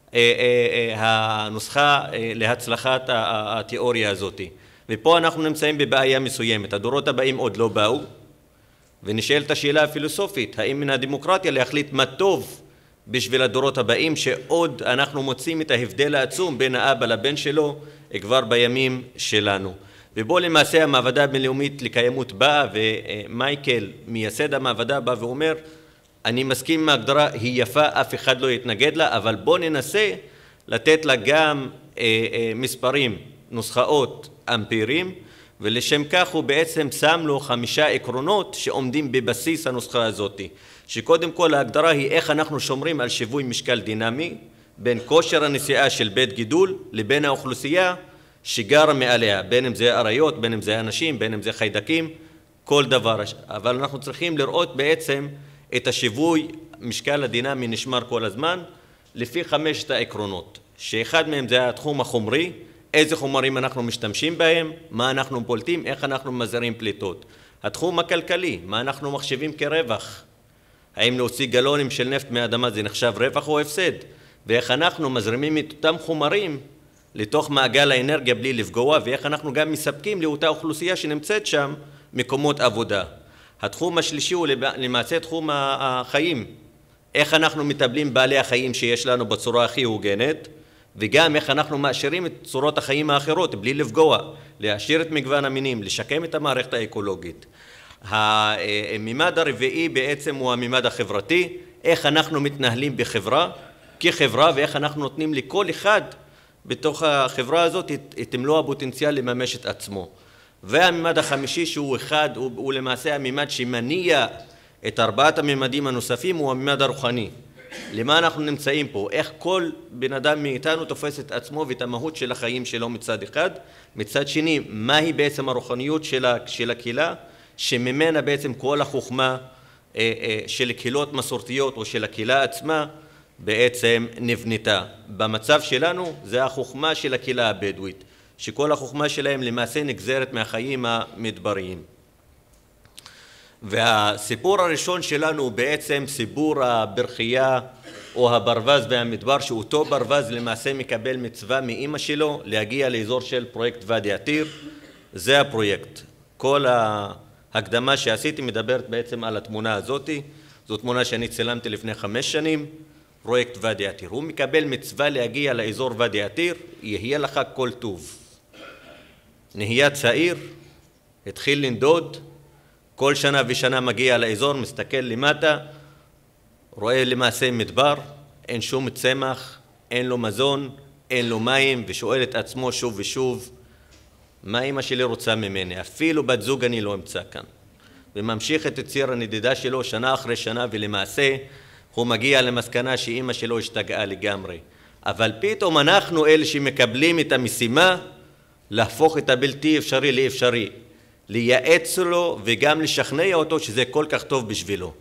הנוסחה להצלחת התיאוריה הזאת. ופה אנחנו נמצאים בבעיה מסוימת. הדורות הבאים עוד לא באו, ונשאלת השאלה הפילוסופית, האם מן הדמוקרטיה להחליט מה טוב בשביל הדורות הבאים, שעוד אנחנו מוצאים את ההבדל העצום בין האבא לבן שלו כבר בימים שלנו. ובו למעשה המעבדה הבינלאומית לקיימות באה, ומייקל מייסד המעבדה בא ואומר, אני מסכים עם ההגדרה, היא יפה, אף אחד לא יתנגד לה, אבל בוא ננסה לתת לה גם אה, אה, מספרים, נוסחאות אמפיריים, ולשם כך הוא בעצם שם לו חמישה עקרונות שעומדים בבסיס הנוסחה הזאת. שקודם כל ההגדרה היא איך אנחנו שומרים על שיווי משקל דינמי, בין כושר הנשיאה של בית גידול לבין האוכלוסייה שגרה מעליה, בין אם זה אריות, בין אם זה אנשים, בין אם זה חיידקים, כל דבר. אבל אנחנו צריכים לראות בעצם את השיווי משקל הדינמי נשמר כל הזמן, לפי חמשת העקרונות, שאחד מהם זה התחום החומרי, איזה חומרים אנחנו משתמשים בהם, מה אנחנו פולטים, איך אנחנו מזהרים פליטות. התחום הכלכלי, מה אנחנו מחשבים כרווח, האם להוציא גלונים של נפט מהאדמה זה נחשב רווח או הפסד, ואיך אנחנו מזרימים את אותם חומרים לתוך מעגל האנרגיה בלי לפגוע, ואיך אנחנו גם מספקים לאותה אוכלוסייה שנמצאת שם מקומות עבודה. התחום השלישי הוא למעשה תחום החיים, איך אנחנו מטפלים בעלי החיים שיש לנו בצורה הכי הוגנת, וגם איך אנחנו מאשרים את צורות החיים האחרות בלי לפגוע, להשאיר את מגוון המינים, לשקם את המערכת האקולוגית. הממד הרביעי בעצם הוא הממד החברתי, איך אנחנו מתנהלים בחברה, כחברה, ואיך אנחנו נותנים לכל אחד בתוך החברה הזאת את, את מלוא הפוטנציאל לממש את עצמו. והממד החמישי שהוא אחד, הוא, הוא למעשה הממד שמניע את ארבעת הממדים הנוספים, הוא הממד הרוחני. למה אנחנו נמצאים פה, איך כל בן אדם מאיתנו תופס את עצמו ואת המהות של החיים שלו מצד אחד, מצד שני, מהי בעצם הרוחניות של הקהילה, שממנה בעצם כל החוכמה של קהילות מסורתיות או של הקהילה עצמה בעצם נבנתה. במצב שלנו זה החוכמה של הקהילה הבדואית, שכל החוכמה שלהם למעשה נגזרת מהחיים המדבריים. והסיפור הראשון שלנו הוא בעצם סיפור הברכייה או הברווז והמדבר, שאותו ברווז למעשה מקבל מצווה מאמא שלו להגיע לאזור של פרויקט ואדי עתיר. זה הפרויקט. כל ההקדמה שעשיתי מדברת בעצם על התמונה הזאת. זו תמונה שאני צילמתי לפני חמש שנים, פרויקט ואדי עתיר. הוא מקבל מצווה להגיע לאזור ואדי עתיר, יהיה לך כל טוב. נהיה צעיר, התחיל לנדוד, כל שנה ושנה מגיע לאזור, מסתכל למטה, רואה למעשה מדבר, אין שום צמח, אין לו מזון, אין לו מים, ושואל את עצמו שוב ושוב, מה אמא שלי רוצה ממני? אפילו בת זוג אני לא אמצא כאן. וממשיך את ציר הנדידה שלו שנה אחרי שנה, ולמעשה הוא מגיע למסקנה שאמא שלו השתגעה לגמרי. אבל פתאום אנחנו אלה שמקבלים את המשימה, להפוך את הבלתי אפשרי לאפשרי. לייעץ לו וגם לשכנע אותו שזה כל כך טוב בשבילו.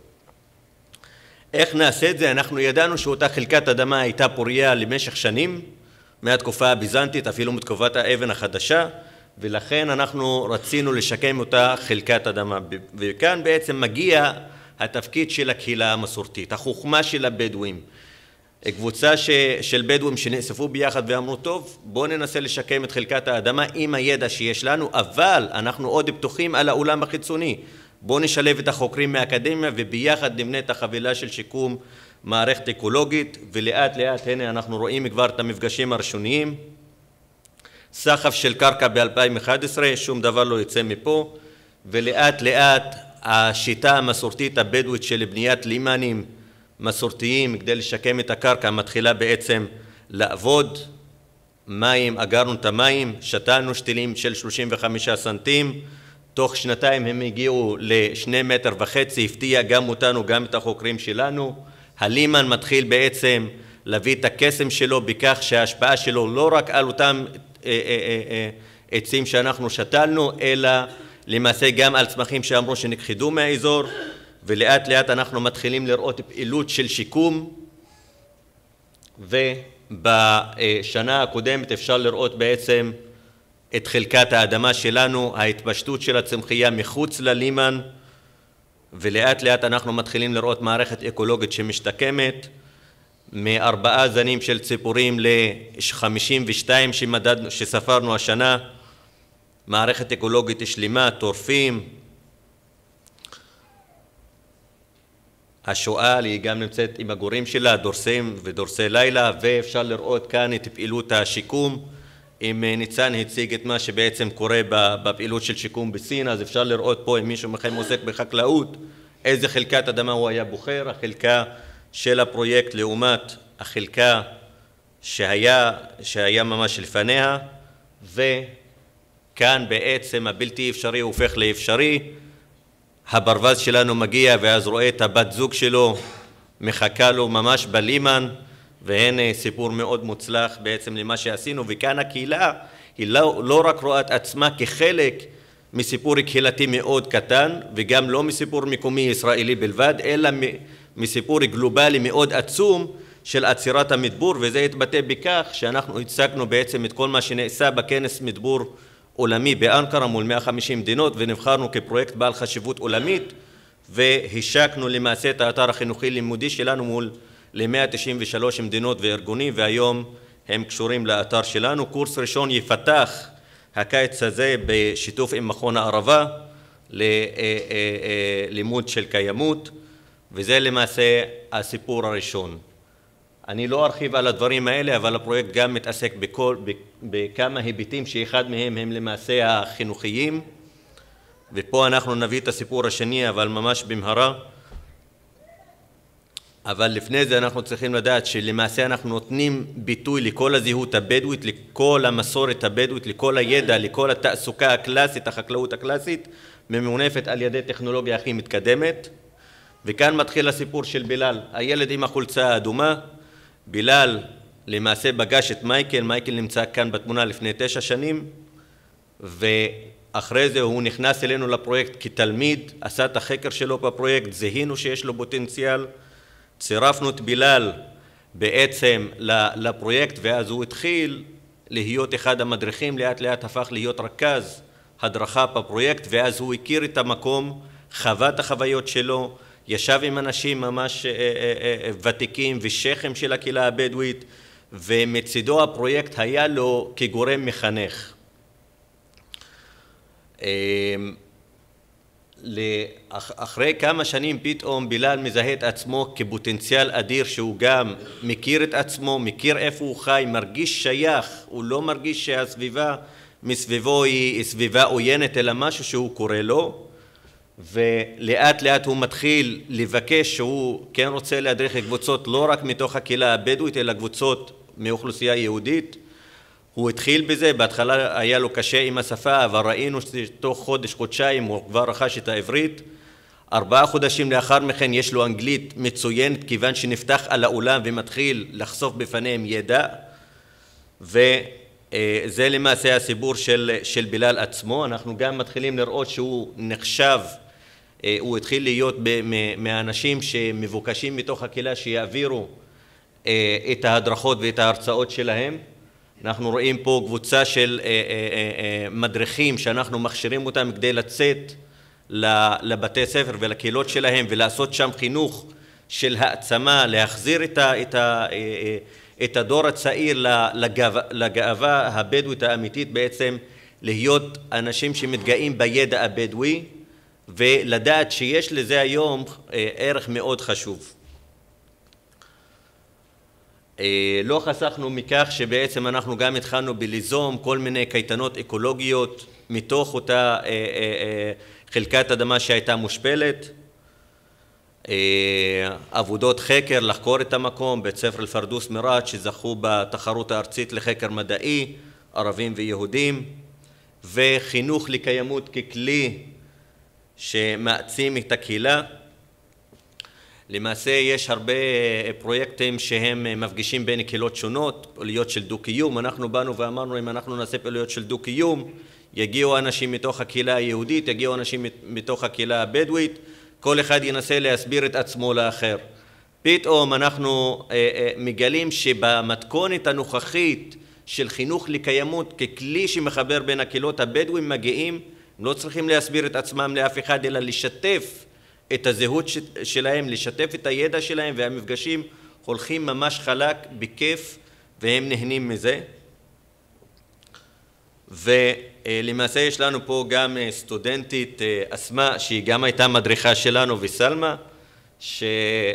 איך נעשה את זה? אנחנו ידענו שאותה חלקת אדמה הייתה פוריה למשך שנים, מהתקופה הביזנטית, אפילו מתקופת האבן החדשה, ולכן אנחנו רצינו לשקם אותה חלקת אדמה. וכאן בעצם מגיע התפקיד של הקהילה המסורתית, החוכמה של הבדואים. קבוצה ש, של בדואים שנאספו ביחד ואמרו, טוב, בואו ננסה לשקם את חלקת האדמה עם הידע שיש לנו, אבל אנחנו עוד פתוחים על העולם החיצוני. בואו נשלב את החוקרים מהאקדמיה וביחד נבנה את החבילה של שיקום מערכת אקולוגית, ולאט לאט, הנה אנחנו רואים כבר את המפגשים הראשוניים. סחף של קרקע ב-אלפיים ואחת עשרה, שום דבר לא יצא מפה, ולאט לאט השיטה המסורתית הבדואית של בניית לימנים מסורתיים כדי לשקם את הקרקע מתחילה בעצם לעבוד. מים, אגרנו את המים, שתלנו שתילים של שלושים וחמישה סנטים, תוך שנתיים הם הגיעו לשני מטר וחצי, הפתיע גם אותנו, גם את החוקרים שלנו. הלימן מתחיל בעצם להביא את הקסם שלו בכך שההשפעה שלו לא רק על אותם עצים שאנחנו שתלנו, אלא למעשה גם על צמחים שאמרו שנכחדו מהאזור, ולאט לאט אנחנו מתחילים לראות פעילות של שיקום, ובשנה הקודמת אפשר לראות בעצם את חלקת האדמה שלנו, ההתפשטות של הצמחייה מחוץ ללימן, ולאט לאט אנחנו מתחילים לראות מערכת אקולוגית שמשתקמת, מארבעה זנים של ציפורים ל-חמישים ושתיים שמדדנו, שספרנו השנה, מערכת אקולוגית שלמה, טורפים. השואל היא גם נמצאת עם הגורים שלה, דורסים ודורסי לילה, ואפשר לראות כאן את פעילות השיקום. אם ניצן הציג את מה שבעצם קורה בפעילות של שיקום בסין, אז אפשר לראות פה אם מישהו מכם עוסק בחקלאות, איזה חלקת אדמה הוא היה בוחר, החלקה של הפרויקט לעומת החלקה שהיה, שהיה ממש לפניה, וכאן בעצם הבלתי אפשרי הופך לאפשרי. הברווז שלנו מגיע ואז רואה את הבת זוג שלו, מחכה לו ממש בלימן, והנה סיפור מאוד מוצלח בעצם למה שעשינו. וכאן הקהילה היא לא, לא רק רואה את עצמה כחלק מסיפור קהילתי מאוד קטן, וגם לא מסיפור מקומי ישראלי בלבד, אלא מסיפור גלובלי מאוד עצום של עצירת המדבור, וזה התבטא בכך שאנחנו הצגנו בעצם את כל מה שנעשה בכנס מדבור עולמי באנקרה מול מאה וחמישים מדינות, ונבחרנו כפרויקט בעל חשיבות עולמית, והשקנו למעשה את האתר החינוכי לימודי שלנו מול ל-מאה תשעים ושלוש מדינות וארגונים, והיום הם קשורים לאתר שלנו. קורס ראשון יפתח הקיץ הזה בשיתוף עם מכון הערבה ללימוד של קיימות, וזה למעשה הסיפור הראשון. אני לא ארחיב על הדברים האלה, אבל הפרויקט גם מתעסק בכל, בכמה היבטים שאחד מהם הם למעשה החינוכיים, ופה אנחנו נביא את הסיפור השני, אבל ממש במהרה. אבל לפני זה אנחנו צריכים לדעת שלמעשה אנחנו נותנים ביטוי לכל הזהות הבדואית, לכל המסורת הבדואית, לכל הידע, לכל התעסוקה הקלאסית, החקלאות הקלאסית, ממונפת על ידי טכנולוגיה הכי מתקדמת. וכאן מתחיל הסיפור של בילאל, הילד עם החולצה האדומה. בילאל למעשה פגש את מייקל, מייקל נמצא כאן בתמונה לפני תשע שנים, ואחרי זה הוא נכנס אלינו לפרויקט כתלמיד, עשה את החקר שלו בפרויקט, זיהינו שיש לו פוטנציאל, צירפנו את בילאל בעצם לפרויקט, ואז הוא התחיל להיות אחד המדריכים, לאט לאט הפך להיות רכז הדרכה בפרויקט, ואז הוא הכיר את המקום, חווה את החוויות שלו, ישב עם אנשים ממש ותיקים ושכם של הקהילה הבדואית, ומצידו הפרויקט היה לו כגורם מחנך. אחרי כמה שנים פתאום בילאל מזהה את עצמו כפוטנציאל אדיר, שהוא גם מכיר את עצמו, מכיר איפה הוא חי, מרגיש שייך, הוא לא מרגיש שהסביבה מסביבו היא סביבה עוינת, אלא משהו שהוא קורא לו, ולאט לאט הוא מתחיל לבקש שהוא כן רוצה להדריך קבוצות לא רק מתוך הקהילה הבדואית, אלא קבוצות מאוכלוסייה יהודית. הוא התחיל בזה, בהתחלה היה לו קשה עם השפה, אבל ראינו שתוך חודש, חודשיים הוא כבר רכש את העברית. ארבעה חודשים לאחר מכן יש לו אנגלית מצוינת, כיוון שנפתח על העולם ומתחיל לחשוף בפניהם ידע. וזה למעשה הסיפור של, של בילאל עצמו. אנחנו גם מתחילים לראות שהוא נחשב, הוא התחיל להיות מהאנשים שמבוקשים מתוך הקהילה שיעבירו את ההדרכות ואת ההרצאות שלהם. אנחנו רואים פה קבוצה של מדריכים שאנחנו מכשירים אותם כדי לצאת לבתי ספר ולקהילות שלהם ולעשות שם חינוך של העצמה, להחזיר את, ה, את, ה, את הדור הצעיר לגאווה הבדואית האמיתית, בעצם להיות אנשים שמתגאים בידע הבדואי, ולדעת שיש לזה היום ערך מאוד חשוב. לא חסכנו מכך שבעצם אנחנו גם התחלנו בליזום כל מיני קייטנות אקולוגיות מתוך אותה חלקת אדמה שהייתה מושפלת, עבודות חקר לחקור את המקום, בית ספר אל-פרדוס מיראט שזכו בתחרות הארצית לחקר מדעי, ערבים ויהודים, וחינוך לקיימות ככלי שמעצים את הקהילה. למעשה יש הרבה פרויקטים שהם מפגישים בין קהילות שונות, פעילויות של דו-קיום. אנחנו באנו ואמרנו, אם אנחנו נעשה פעילויות של דו-קיום, יגיעו אנשים מתוך הקהילה היהודית, יגיעו אנשים מתוך הקהילה הבדואית, כל אחד ינסה להסביר את עצמו לאחר. פתאום אנחנו מגלים שבמתכונת הנוכחית של חינוך לקיימות ככלי שמחבר בין הקהילות הבדואים מגיעים, הם לא צריכים להסביר את עצמם לאף אחד, אלא לשתף את הזהות שלהם, לשתף את הידע שלהם, והמפגשים הולכים ממש חלק, בכיף, והם נהנים מזה. ולמעשה יש לנו פה גם סטודנטית אסמה, שהיא גם הייתה מדריכה שלנו, וסלמה, ש...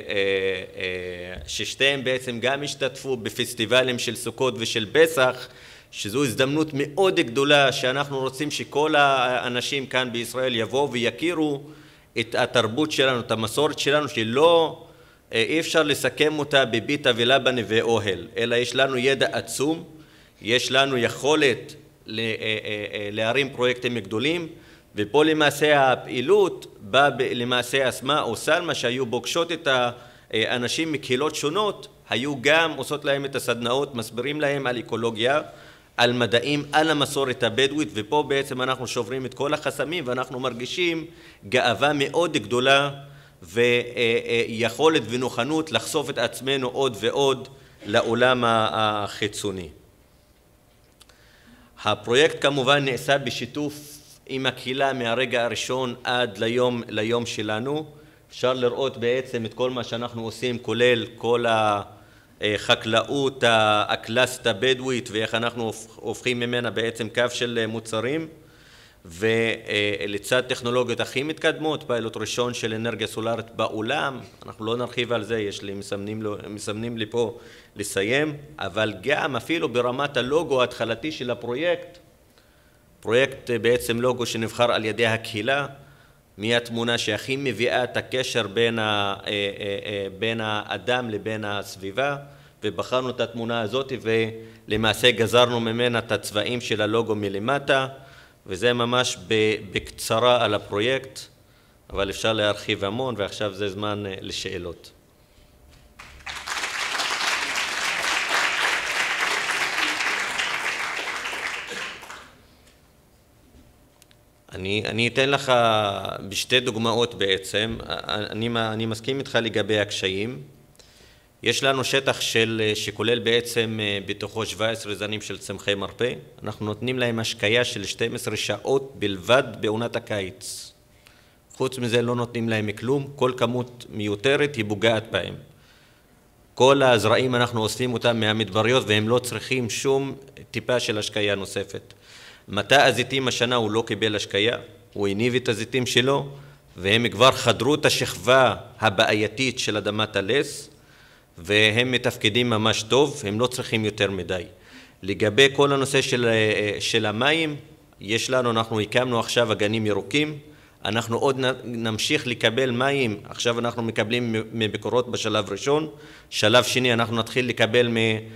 ששתיהם בעצם גם השתתפו בפסטיבלים של סוכות ושל פסח, שזו הזדמנות מאוד גדולה שאנחנו רוצים שכל האנשים כאן בישראל יבואו ויכירו את התרבות שלנו, את המסורת שלנו, שלא, אי אפשר לסכם אותה בביטה ולבנה ואוהל, אלא יש לנו ידע עצום, יש לנו יכולת להרים פרויקטים גדולים, ופה למעשה הפעילות באה למעשה אסמה או סלמה שהיו פוגשות את האנשים מקהילות שונות, היו גם עושות להם את הסדנאות, מסבירים להם על אקולוגיה, על מדעים, על המסורת הבדואית, ופה בעצם אנחנו שוברים את כל החסמים, ואנחנו מרגישים גאווה מאוד גדולה ויכולת ונוכנות לחשוף את עצמנו עוד ועוד לעולם החיצוני. הפרויקט כמובן נעשה בשיתוף עם הקהילה מהרגע הראשון עד ליום, ליום שלנו. אפשר לראות בעצם את כל מה שאנחנו עושים, כולל כל החקלאות הקלאסית הבדואית, ואיך אנחנו הופכים ממנה בעצם קו של מוצרים, ולצד טכנולוגיות הכי מתקדמות, פיילוט ראשון של אנרגיה סולארית בעולם, אנחנו לא נרחיב על זה, יש לי, מסמנים, מסמנים לי פה לסיים, אבל גם אפילו ברמת הלוגו ההתחלתי של הפרויקט, פרויקט בעצם לוגו שנבחר על ידי הקהילה, מהתמונה שהכי מביאה את הקשר בין, ה, בין האדם לבין הסביבה, ובחרנו את התמונה הזאת ולמעשה גזרנו ממנה את הצבעים של הלוגו מלמטה, וזה ממש בקצרה על הפרויקט, אבל אפשר להרחיב המון, ועכשיו זה זמן לשאלות. אני, אני אתן לך בשתי דוגמאות בעצם. אני, אני מסכים איתך לגבי הקשיים. יש לנו שטח של, שכולל בעצם בתוכו שבע עשרה זנים של צמחי מרפא. אנחנו נותנים להם השקיה של שתים עשרה שעות בלבד בעונת הקיץ. חוץ מזה לא נותנים להם כלום, כל כמות מיותרת היא פוגעת בהם. כל הזרעים אנחנו אוספים אותם מהמדבריות והם לא צריכים שום טיפה של השקיה נוספת. מטע הזיתים השנה הוא לא קיבל השקיה, הוא הניב את הזיתים שלו, והם כבר חדרו את השכבה הבעייתית של אדמת הלס, והם מתפקדים ממש טוב, הם לא צריכים יותר מדי. לגבי כל הנושא של, של המים, יש לנו, אנחנו הקמנו עכשיו אגנים ירוקים, אנחנו עוד נמשיך לקבל מים, עכשיו אנחנו מקבלים מביקורות בשלב ראשון, שלב שני אנחנו נתחיל לקבל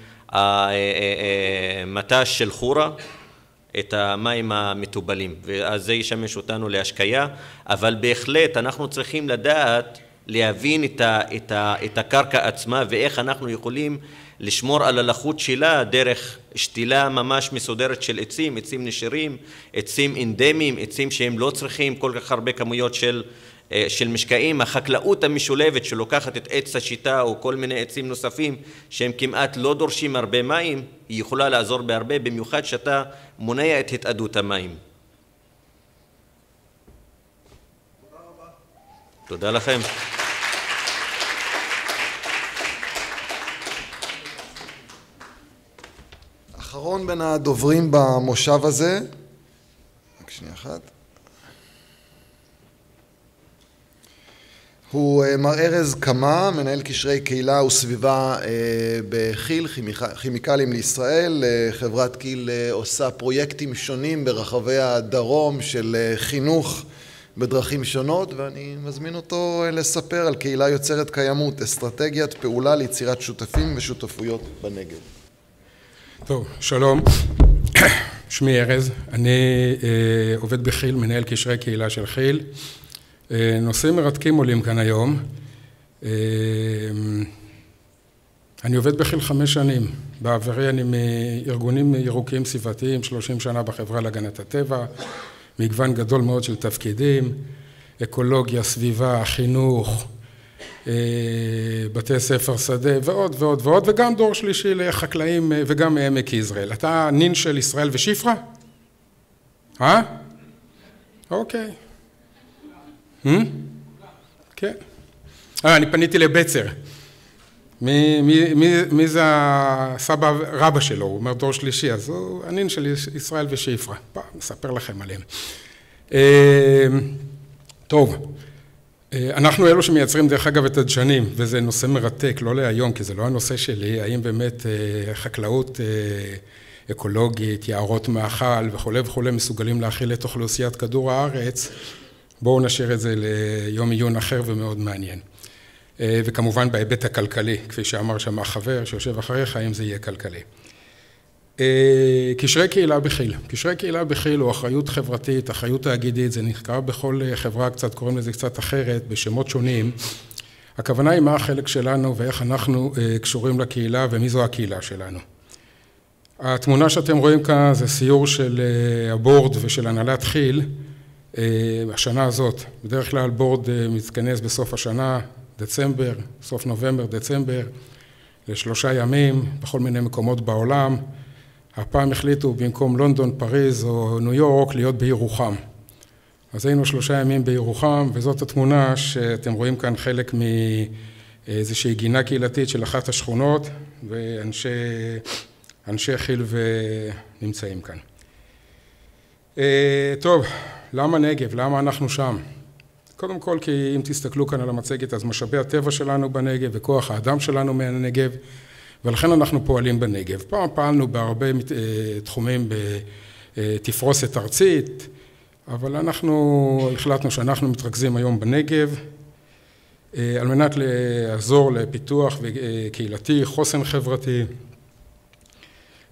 ממטע של חורה, את המים המטובלים, ואז זה ישמש אותנו להשקיה, אבל בהחלט אנחנו צריכים לדעת, להבין את, ה, את, ה, את הקרקע עצמה, ואיך אנחנו יכולים לשמור על הלחות שלה, דרך שתילה ממש מסודרת של עצים, עצים נשירים, עצים אנדמיים, עצים שהם לא צריכים כל כך הרבה כמויות של, של משקעים. החקלאות המשולבת שלוקחת את עץ השיטה או כל מיני עצים נוספים שהם כמעט לא דורשים הרבה מים, היא יכולה לעזור בהרבה, במיוחד שאתה מונע את התאדות המים. תודה רבה. תודה לכם. אחרון בין הדוברים במושב הזה, רק שנייה אחת. הוא מר ארז קמה, מנהל קשרי קהילה וסביבה בכי"ל, כימיקלים לישראל. חברת כי"ל עושה פרויקטים שונים ברחבי הדרום של חינוך בדרכים שונות, ואני מזמין אותו לספר על קהילה יוצרת קיימות, אסטרטגיית פעולה ליצירת שותפים ושותפויות בנגב. טוב, שלום, שמי ארז, אני אה, עובד בכי"ל, מנהל קשרי קהילה של כי"ל. אה, נושאים מרתקים עולים כאן היום. אה, אני עובד בכי"ל חמש שנים, בעברי אני מארגונים ירוקים סביבתיים, שלושים שנה בחברה להגנת הטבע, מגוון גדול מאוד של תפקידים, אקולוגיה, סביבה, חינוך, בתי ספר שדה ועוד ועוד ועוד, וגם דור שלישי לחקלאים וגם מעמק יזרעאל. אתה נין של ישראל ושפרה? אה? אוקיי. כן. אה, אני פניתי לבצר. מי זה הסבא רבא שלו? הוא אומר דור שלישי, אז הוא הנין של ישראל ושפרה. פעם, נספר לכם עליהם. טוב. אנחנו אלו שמייצרים דרך אגב את הדשנים, וזה נושא מרתק, לא להיום, כי זה לא הנושא שלי, האם באמת חקלאות אקולוגית, יערות מאכל וכו' וכו' מסוגלים להכיל את אוכלוסיית כדור הארץ, בואו נשאיר את זה ליום עיון אחר ומאוד מעניין. וכמובן בהיבט הכלכלי, כפי שאמר שם החבר שיושב אחריך, האם זה יהיה כלכלי. קשרי קהילה בכי"ל. קשרי קהילה בכי"ל הוא אחריות חברתית, אחריות תאגידית, זה נחקר בכל חברה קצת, קוראים לזה קצת אחרת, בשמות שונים. הכוונה היא מה החלק שלנו ואיך אנחנו קשורים לקהילה ומי זו הקהילה שלנו. התמונה שאתם רואים כאן זה סיור של הבורד ושל הנהלת כי"ל, השנה הזאת. בדרך כלל בורד מתכנס בסוף השנה, דצמבר, סוף נובמבר, דצמבר, לשלושה ימים, בכל מיני מקומות בעולם. הפעם החליטו במקום לונדון, פריז או ניו יורק להיות בירוחם. אז היינו שלושה ימים בירוחם, וזאת התמונה שאתם רואים כאן חלק מאיזושהי גינה קהילתית של אחת השכונות, ואנשי אנשי כי"ל ונמצאים כאן. טוב, למה נגב? למה אנחנו שם? קודם כל, כי אם תסתכלו כאן על המצגת, אז משאבי הטבע שלנו בנגב וכוח האדם שלנו מהנגב, ולכן אנחנו פועלים בנגב. פעם פעלנו בהרבה תחומים בתפרוסת ארצית, אבל אנחנו החלטנו שאנחנו מתרכזים היום בנגב, על מנת לעזור לפיתוח קהילתי, חוסן חברתי,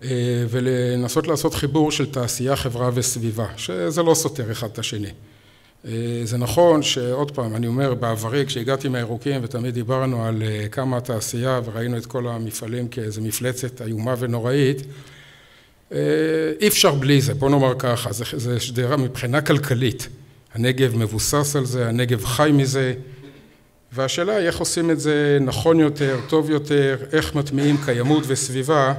ולנסות לעשות חיבור של תעשייה, חברה וסביבה, שזה לא סותר אחד את השני. זה נכון שעוד פעם, אני אומר, בעברי, כשהגעתי מהירוקים ותמיד דיברנו על כמה התעשייה וראינו את כל המפעלים כאיזו מפלצת איומה ונוראית, אי אפשר בלי זה, בוא נאמר ככה, זה, זה שדרה מבחינה כלכלית. הנגב מבוסס על זה, הנגב חי מזה, והשאלה היא איך עושים את זה נכון יותר, טוב יותר, איך מטמיעים קיימות וסביבה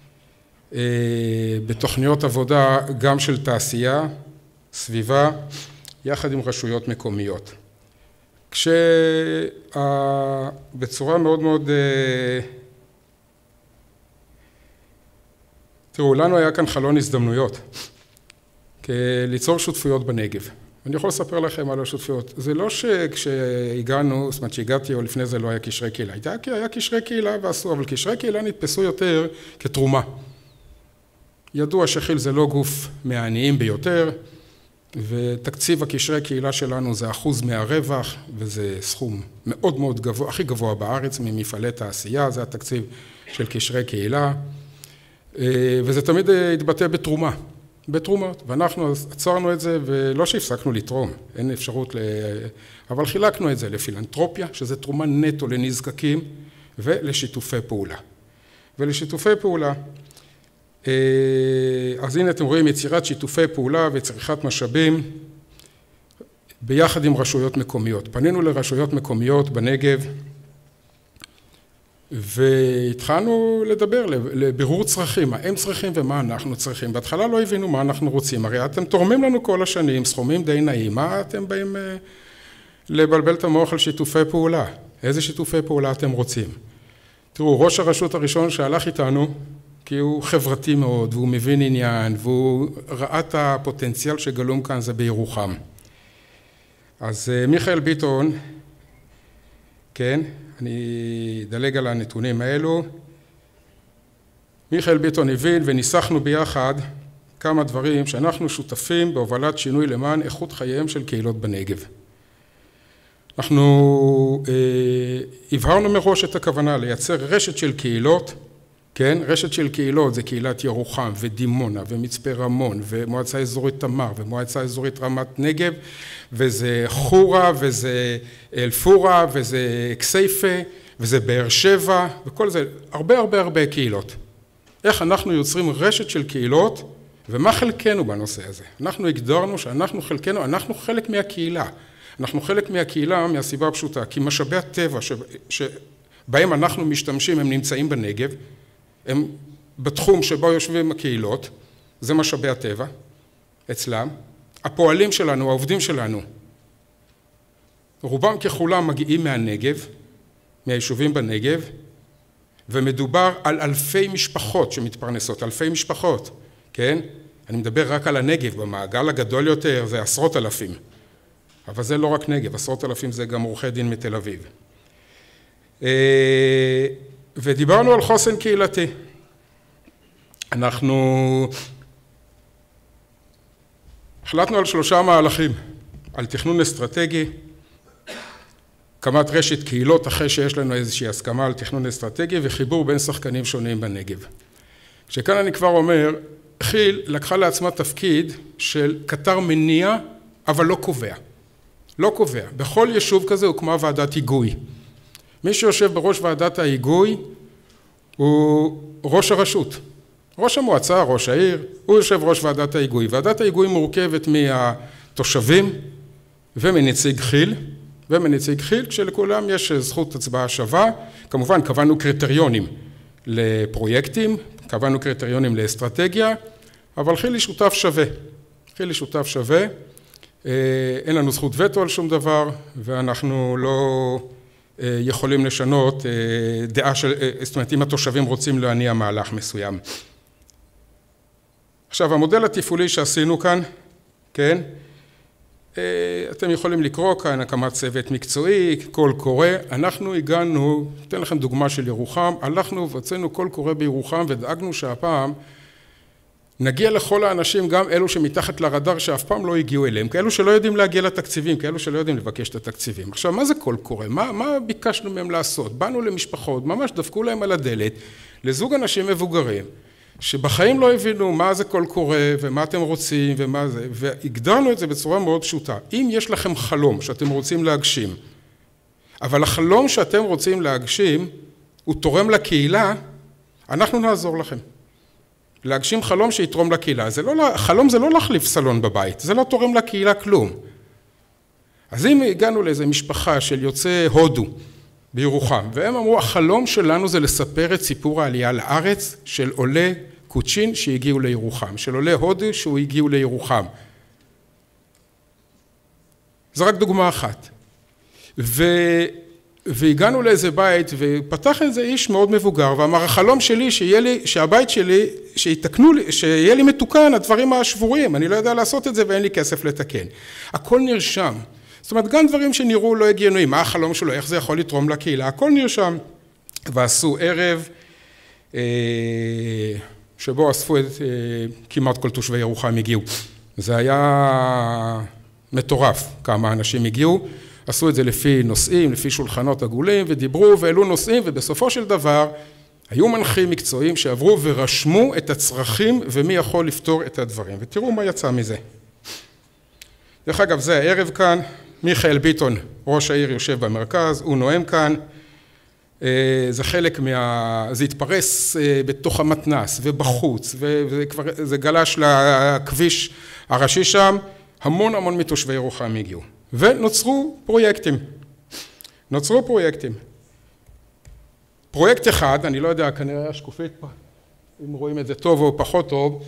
בתוכניות עבודה גם של תעשייה, סביבה, יחד עם רשויות מקומיות. כשבצורה מאוד מאוד... תראו, לנו היה כאן חלון הזדמנויות, ליצור שותפויות בנגב. אני יכול לספר לכם על השותפויות. זה לא שכשהגענו, זאת אומרת שהגעתי או לפני זה לא היה קשרי קהילה. היה קשרי קהילה ועשו, אבל קשרי קהילה נתפסו יותר כתרומה. ידוע שכי"ל זה לא גוף מהעניים ביותר, ותקציב הקשרי קהילה שלנו זה אחוז מהרווח, וזה סכום מאוד מאוד גבוה, הכי גבוה בארץ ממפעלי תעשייה, זה התקציב של קשרי קהילה, וזה תמיד התבטא בתרומה, בתרומות, ואנחנו עצרנו את זה, ולא שהפסקנו לתרום, אין אפשרות, ל... אבל חילקנו את זה לפילנטרופיה, שזה תרומה נטו לנזקקים, ולשיתופי פעולה. ולשיתופי פעולה, אז הנה אתם רואים יצירת שיתופי פעולה וצריכת משאבים ביחד עם רשויות מקומיות. פנינו לרשויות מקומיות בנגב והתחלנו לדבר לבירור צרכים, מה הם צריכים ומה אנחנו צריכים. בהתחלה לא הבינו מה אנחנו רוצים, הרי אתם תורמים לנו כל השנים, סכומים די נעים, מה אתם באים לבלבל את המוח על שיתופי פעולה? איזה שיתופי פעולה אתם רוצים? תראו, ראש הרשות הראשון שהלך איתנו, כי הוא חברתי מאוד, והוא מבין עניין, והוא ראה את הפוטנציאל שגלום כאן, זה בירוחם. אז מיכאל ביטון, כן, אני אדלג על הנתונים האלו. מיכאל ביטון הבין וניסחנו ביחד כמה דברים שאנחנו שותפים בהובלת שינוי למען איכות חייהם של קהילות בנגב. אנחנו אה, הבהרנו מראש את הכוונה לייצר רשת של קהילות, כן? רשת של קהילות זה קהילת ירוחם ודימונה ומצפה רמון ומועצה אזורית תמר ומועצה אזורית רמת נגב וזה חורה וזה אלפורה וזה כסייפה וזה באר שבע וכל זה, הרבה הרבה הרבה קהילות. איך אנחנו יוצרים רשת של קהילות ומה חלקנו בנושא הזה? אנחנו הגדרנו שאנחנו חלקנו, אנחנו חלק מהקהילה. אנחנו חלק מהקהילה מהסיבה הפשוטה, כי משאבי הטבע ש... שבהם אנחנו משתמשים הם נמצאים בנגב, הם בתחום שבו יושבים הקהילות, זה משאבי הטבע אצלם. הפועלים שלנו, העובדים שלנו, רובם ככולם מגיעים מהנגב, מהיישובים בנגב, ומדובר על אלפי משפחות שמתפרנסות, אלפי משפחות, כן? אני מדבר רק על הנגב, במעגל הגדול יותר זה עשרות אלפים. אבל זה לא רק נגב, עשרות אלפים זה גם עורכי דין מתל אביב. ודיברנו על חוסן קהילתי. אנחנו החלטנו על שלושה מהלכים, על תכנון אסטרטגי, הקמת רשת קהילות אחרי שיש לנו איזושהי הסכמה על תכנון אסטרטגי וחיבור בין שחקנים שונים בנגב. שכאן אני כבר אומר, כי"ל לקחה לעצמה תפקיד של קטר מניע, אבל לא קובע. לא קובע. בכל יישוב כזה הוקמה ועדת היגוי. מי שיושב בראש ועדת ההיגוי הוא ראש הרשות. ראש המועצה, ראש העיר, הוא יושב ראש ועדת ההיגוי. ועדת ההיגוי מורכבת מהתושבים ומנציג כי"ל, ומנציג כי"ל, כשלכולם יש זכות הצבעה שווה. כמובן, קבענו קריטריונים לפרויקטים, קבענו קריטריונים לאסטרטגיה, אבל כי"ל היא שותף שווה. כי"ל היא שותף שווה. אין לנו זכות וטו על שום דבר, ואנחנו לא יכולים לשנות דעה של, זאת אומרת, אם התושבים רוצים להניע מהלך מסוים. עכשיו, המודל התפעולי שעשינו כאן, כן, אתם יכולים לקרוא כאן הקמת צוות מקצועי, קול קורא, אנחנו הגענו, אתן לכם דוגמה של ירוחם, הלכנו והוצאנו קול קורא בירוחם ודאגנו שהפעם נגיע לכל האנשים, גם אלו שמתחת לרדאר שאף פעם לא הגיעו אליהם, כאלו שלא יודעים להגיע לתקציבים, כאלו שלא יודעים לבקש את התקציבים. עכשיו, מה זה קול קורא? מה, מה ביקשנו מהם לעשות? באנו למשפחות, ממש דפקו להם על הדלת, לזוג אנשים מבוגרים, שבחיים לא הבינו מה זה קול קורא ומה אתם רוצים ומה זה, והגדרנו את זה בצורה מאוד פשוטה. אם יש לכם חלום שאתם רוצים להגשים, אבל החלום שאתם רוצים להגשים הוא תורם לקהילה, אנחנו נעזור לכם. להגשים חלום שיתרום לקהילה. זה לא, חלום זה לא להחליף סלון בבית, זה לא תורם לקהילה כלום. אז אם הגענו לאיזו משפחה של יוצאי הודו בירוחם, והם אמרו, החלום שלנו זה לספר את סיפור העלייה לארץ של עולי קוצ'ין שהגיעו לירוחם, של עולי הודו שהוא הגיעו לירוחם. זו רק דוגמה אחת. ו... והגענו לאיזה בית, ופתח איזה איש מאוד מבוגר, ואמר, החלום שלי, שיהיה לי, שהבית שלי, שיתקנו לי, שיהיה לי מתוקן, הדברים השבורים, אני לא יודע לעשות את זה ואין לי כסף לתקן. הכל נרשם. זאת אומרת, גם דברים שנראו לא הגיוניים, מה החלום שלו, איך זה יכול לתרום לקהילה, הכל נרשם. ועשו ערב, שבו אספו את, כמעט כל תושבי ירוחם הגיעו. זה היה מטורף, כמה אנשים הגיעו. עשו את זה לפי נושאים, לפי שולחנות עגולים, ודיברו והעלו נושאים, ובסופו של דבר היו מנחים מקצועיים שעברו ורשמו את הצרכים ומי יכול לפתור את הדברים. ותראו מה יצא מזה. דרך אגב, זה הערב כאן, מיכאל ביטון, ראש העיר, יושב במרכז, הוא נואם כאן. זה חלק מה... זה התפרס בתוך המתנס ובחוץ, וזה כבר... זה גלש לכביש הראשי שם, המון המון מתושבי ירוחם הגיעו. ונוצרו פרויקטים. נוצרו פרויקטים. פרויקט אחד, אני לא יודע, כנראה השקופית פה, אם רואים את זה טוב או פחות טוב,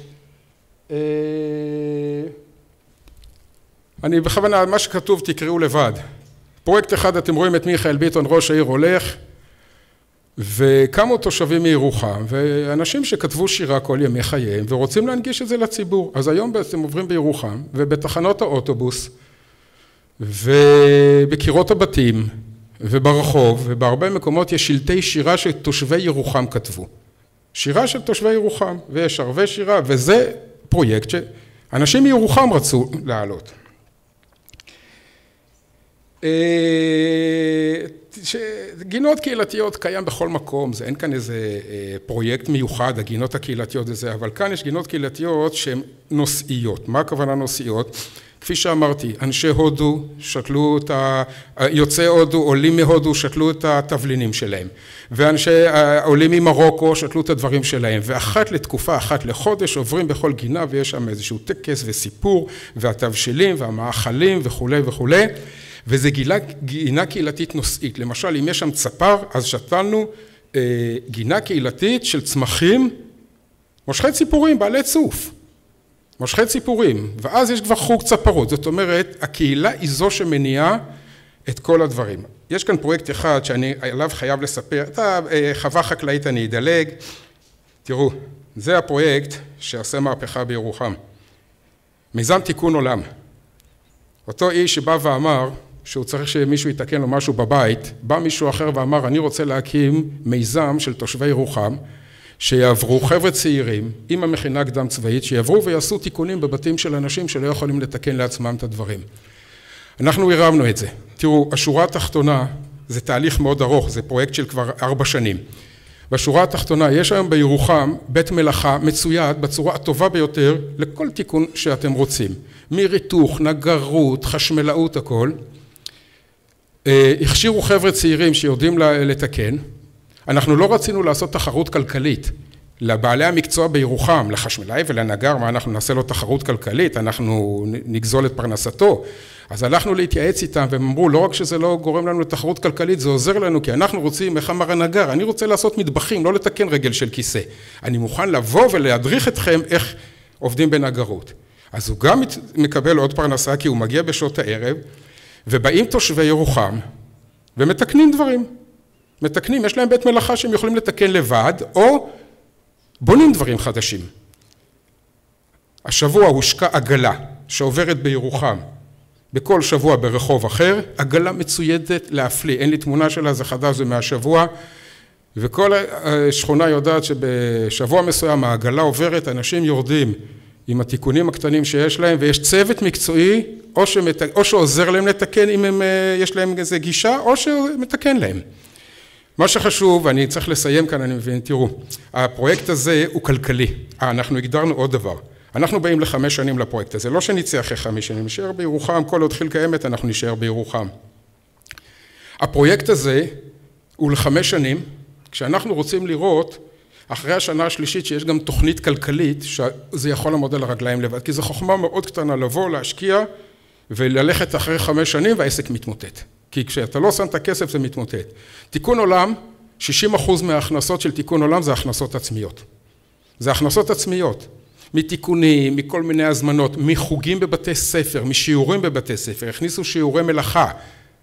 אני בכוונה, מה שכתוב תקראו לבד. פרויקט אחד, אתם רואים את מיכאל ביטון, ראש העיר הולך, וכמה תושבים מירוחם, ואנשים שכתבו שירה כל ימי חייהם, ורוצים להנגיש את זה לציבור. אז היום בעצם עוברים בירוחם, ובתחנות האוטובוס, ובקירות הבתים, וברחוב, ובהרבה מקומות יש שלטי שירה שתושבי ירוחם כתבו. שירה של תושבי ירוחם, ויש ערבי שירה, וזה פרויקט שאנשים מירוחם רצו לעלות. גינות קהילתיות קיים בכל מקום, זה אין כאן איזה פרויקט מיוחד, הגינות הקהילתיות וזה, אבל כאן יש גינות קהילתיות שהן נושאיות. מה הכוונה נושאיות? כפי שאמרתי, אנשי הודו שתלו את ה... יוצאי הודו, עולים מהודו, שתלו את התבלינים שלהם. ואנשי עולים ממרוקו שתלו את הדברים שלהם. ואחת לתקופה, אחת לחודש, עוברים בכל גינה, ויש שם איזשהו טקס וסיפור, והתבשילים והמאכלים וכו' וכו'. וזה גינה, גינה קהילתית נושאית. למשל, אם יש שם צפר, אז שתלנו אה, גינה קהילתית של צמחים, מושכי ציפורים, בעלי צוף. מושכי ציפורים, ואז יש כבר חוג צפרות, זאת אומרת, הקהילה היא זו שמניעה את כל הדברים. יש כאן פרויקט אחד שאני עליו חייב לספר, אתה חווה חקלאית אני אדלג, תראו, זה הפרויקט שעושה מהפכה בירוחם. מיזם תיקון עולם. אותו איש שבא ואמר שהוא צריך שמישהו יתקן לו משהו בבית, בא מישהו אחר ואמר, אני רוצה להקים מיזם של תושבי ירוחם, שיעברו חבר'ה צעירים עם המכינה קדם צבאית, שיעברו ויעשו תיקונים בבתים של אנשים שלא יכולים לתקן לעצמם את הדברים. אנחנו הרמנו את זה. תראו, השורה התחתונה זה תהליך מאוד ארוך, זה פרויקט של כבר ארבע שנים. בשורה התחתונה יש היום בירוחם בית מלאכה מצויד בצורה הטובה ביותר לכל תיקון שאתם רוצים. מריתוך, נגרות, חשמלאות, הכל. הכשירו חבר'ה צעירים שיודעים לתקן. אנחנו לא רצינו לעשות תחרות כלכלית לבעלי המקצוע בירוחם, לחשמלאי ולנגר, מה אנחנו נעשה לו תחרות כלכלית, אנחנו נגזול את פרנסתו. אז הלכנו להתייעץ איתם והם אמרו, לא רק שזה לא גורם לנו לתחרות כלכלית, זה עוזר לנו, כי אנחנו רוצים, איך אמר הנגר, אני רוצה לעשות מטבחים, לא לתקן רגל של כיסא. אני מוכן לבוא ולהדריך אתכם איך עובדים בנגרות. אז הוא גם מקבל עוד פרנסה, כי הוא מגיע בשעות הערב, ובאים תושבי ירוחם ומתקנים דברים. מתקנים, יש להם בית מלאכה שהם יכולים לתקן לבד, או בונים דברים חדשים. השבוע הושקע עגלה שעוברת בירוחם, בכל שבוע ברחוב אחר, עגלה מצוידת להפליא, אין לי תמונה שלה, זה חדש, זה מהשבוע, וכל השכונה יודעת שבשבוע מסוים העגלה עוברת, אנשים יורדים עם התיקונים הקטנים שיש להם, ויש צוות מקצועי, או, שמת... או שעוזר להם לתקן אם הם, יש להם איזה גישה, או שמתקן להם. מה שחשוב, ואני צריך לסיים כאן, אני מבין, תראו, הפרויקט הזה הוא כלכלי. אה, אנחנו הגדרנו עוד דבר. אנחנו באים לחמש שנים לפרויקט הזה, לא שנצא אחרי חמש שנים, נשאר בירוחם, כל עוד חיל קיימת, אנחנו נשאר בירוחם. הפרויקט הזה הוא לחמש שנים, כשאנחנו רוצים לראות, אחרי השנה השלישית שיש גם תוכנית כלכלית, שזה יכול לעמוד על הרגליים לבד, כי זו חוכמה מאוד קטנה לבוא, להשקיע, וללכת אחרי חמש שנים והעסק מתמוטט. כי כשאתה לא שם את הכסף זה מתמוטט. תיקון עולם, שישים אחוז מההכנסות של תיקון עולם זה הכנסות עצמיות. זה הכנסות עצמיות. מתיקונים, מכל מיני הזמנות, מחוגים בבתי ספר, משיעורים בבתי ספר, הכניסו שיעורי מלאכה.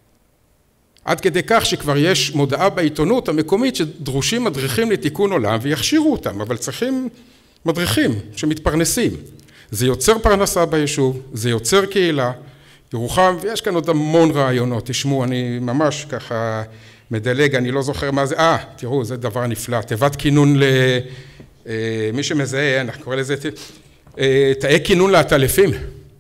עד כדי כך שכבר יש מודעה בעיתונות המקומית שדרושים מדריכים לתיקון עולם ויכשירו אותם, אבל צריכים מדריכים שמתפרנסים. זה יוצר פרנסה ביישוב, זה יוצר קהילה, ירוחם, ויש כאן עוד המון רעיונות, תשמעו, אני ממש ככה מדלג, אני לא זוכר מה זה, אה, תראו, זה דבר נפלא, תיבת כינון למי שמזהה, אנחנו קוראים לזה, תאי כינון לעטלפים,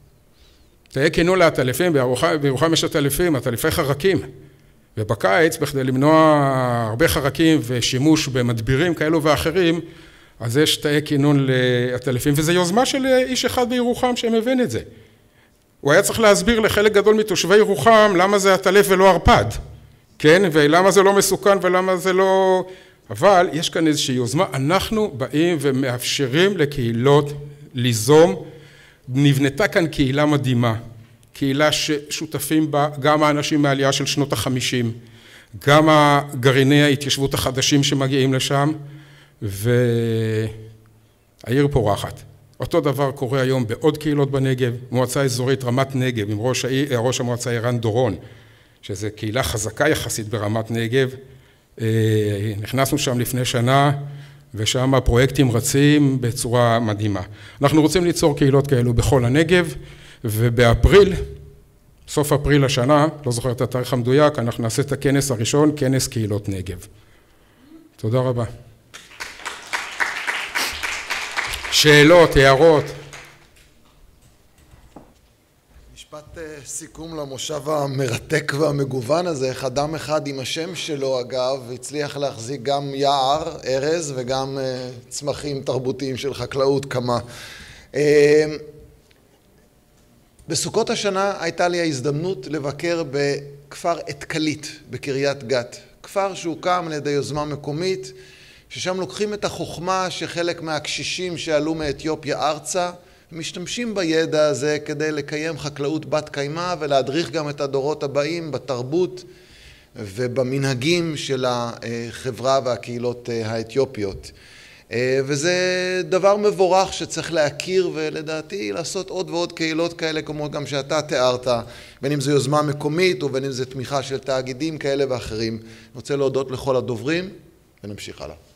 תאי כינון לעטלפים, בירוחם יש עטלפים, עטלפי חרקים, ובקיץ, בכדי למנוע הרבה חרקים ושימוש במדבירים כאלו ואחרים, אז יש תאי כינון לעטלפים, וזו יוזמה של איש אחד בירוחם שמבין את זה. הוא היה צריך להסביר לחלק גדול מתושבי ירוחם למה זה עטלף ולא ערפד, כן? ולמה זה לא מסוכן ולמה זה לא... אבל יש כאן איזושהי יוזמה, אנחנו באים ומאפשרים לקהילות ליזום, נבנתה כאן קהילה מדהימה, קהילה ששותפים בה גם האנשים מהעלייה של שנות החמישים, גם הגרעיני ההתיישבות החדשים שמגיעים לשם, והעיר פורחת. אותו דבר קורה היום בעוד קהילות בנגב, מועצה אזורית רמת נגב, עם ראש, ראש המועצה ערן דורון, שזו קהילה חזקה יחסית ברמת נגב. נכנסנו שם לפני שנה, ושם הפרויקטים רצים בצורה מדהימה. אנחנו רוצים ליצור קהילות כאלו בכל הנגב, ובאפריל, סוף אפריל השנה, לא זוכר את התאריך המדויק, אנחנו נעשה את הכנס הראשון, כנס קהילות נגב. תודה רבה. שאלות, הערות. משפט סיכום למושב המרתק והמגוון הזה, איך אדם אחד עם השם שלו אגב, הצליח להחזיק גם יער, ארז, וגם צמחים תרבותיים של חקלאות כמה. בסוכות השנה הייתה לי ההזדמנות לבקר בכפר אתקלית בקריית גת, כפר שהוקם על ידי יוזמה מקומית, ששם לוקחים את החוכמה שחלק מהקשישים שעלו מאתיופיה ארצה, משתמשים בידע הזה כדי לקיים חקלאות בת קיימא ולהדריך גם את הדורות הבאים בתרבות ובמנהגים של החברה והקהילות האתיופיות. וזה דבר מבורך שצריך להכיר ולדעתי לעשות עוד ועוד קהילות כאלה כמו גם שאתה תיארת, בין אם זו יוזמה מקומית ובין אם זו תמיכה של תאגידים כאלה ואחרים. אני רוצה להודות לכל הדוברים ונמשיך הלאה.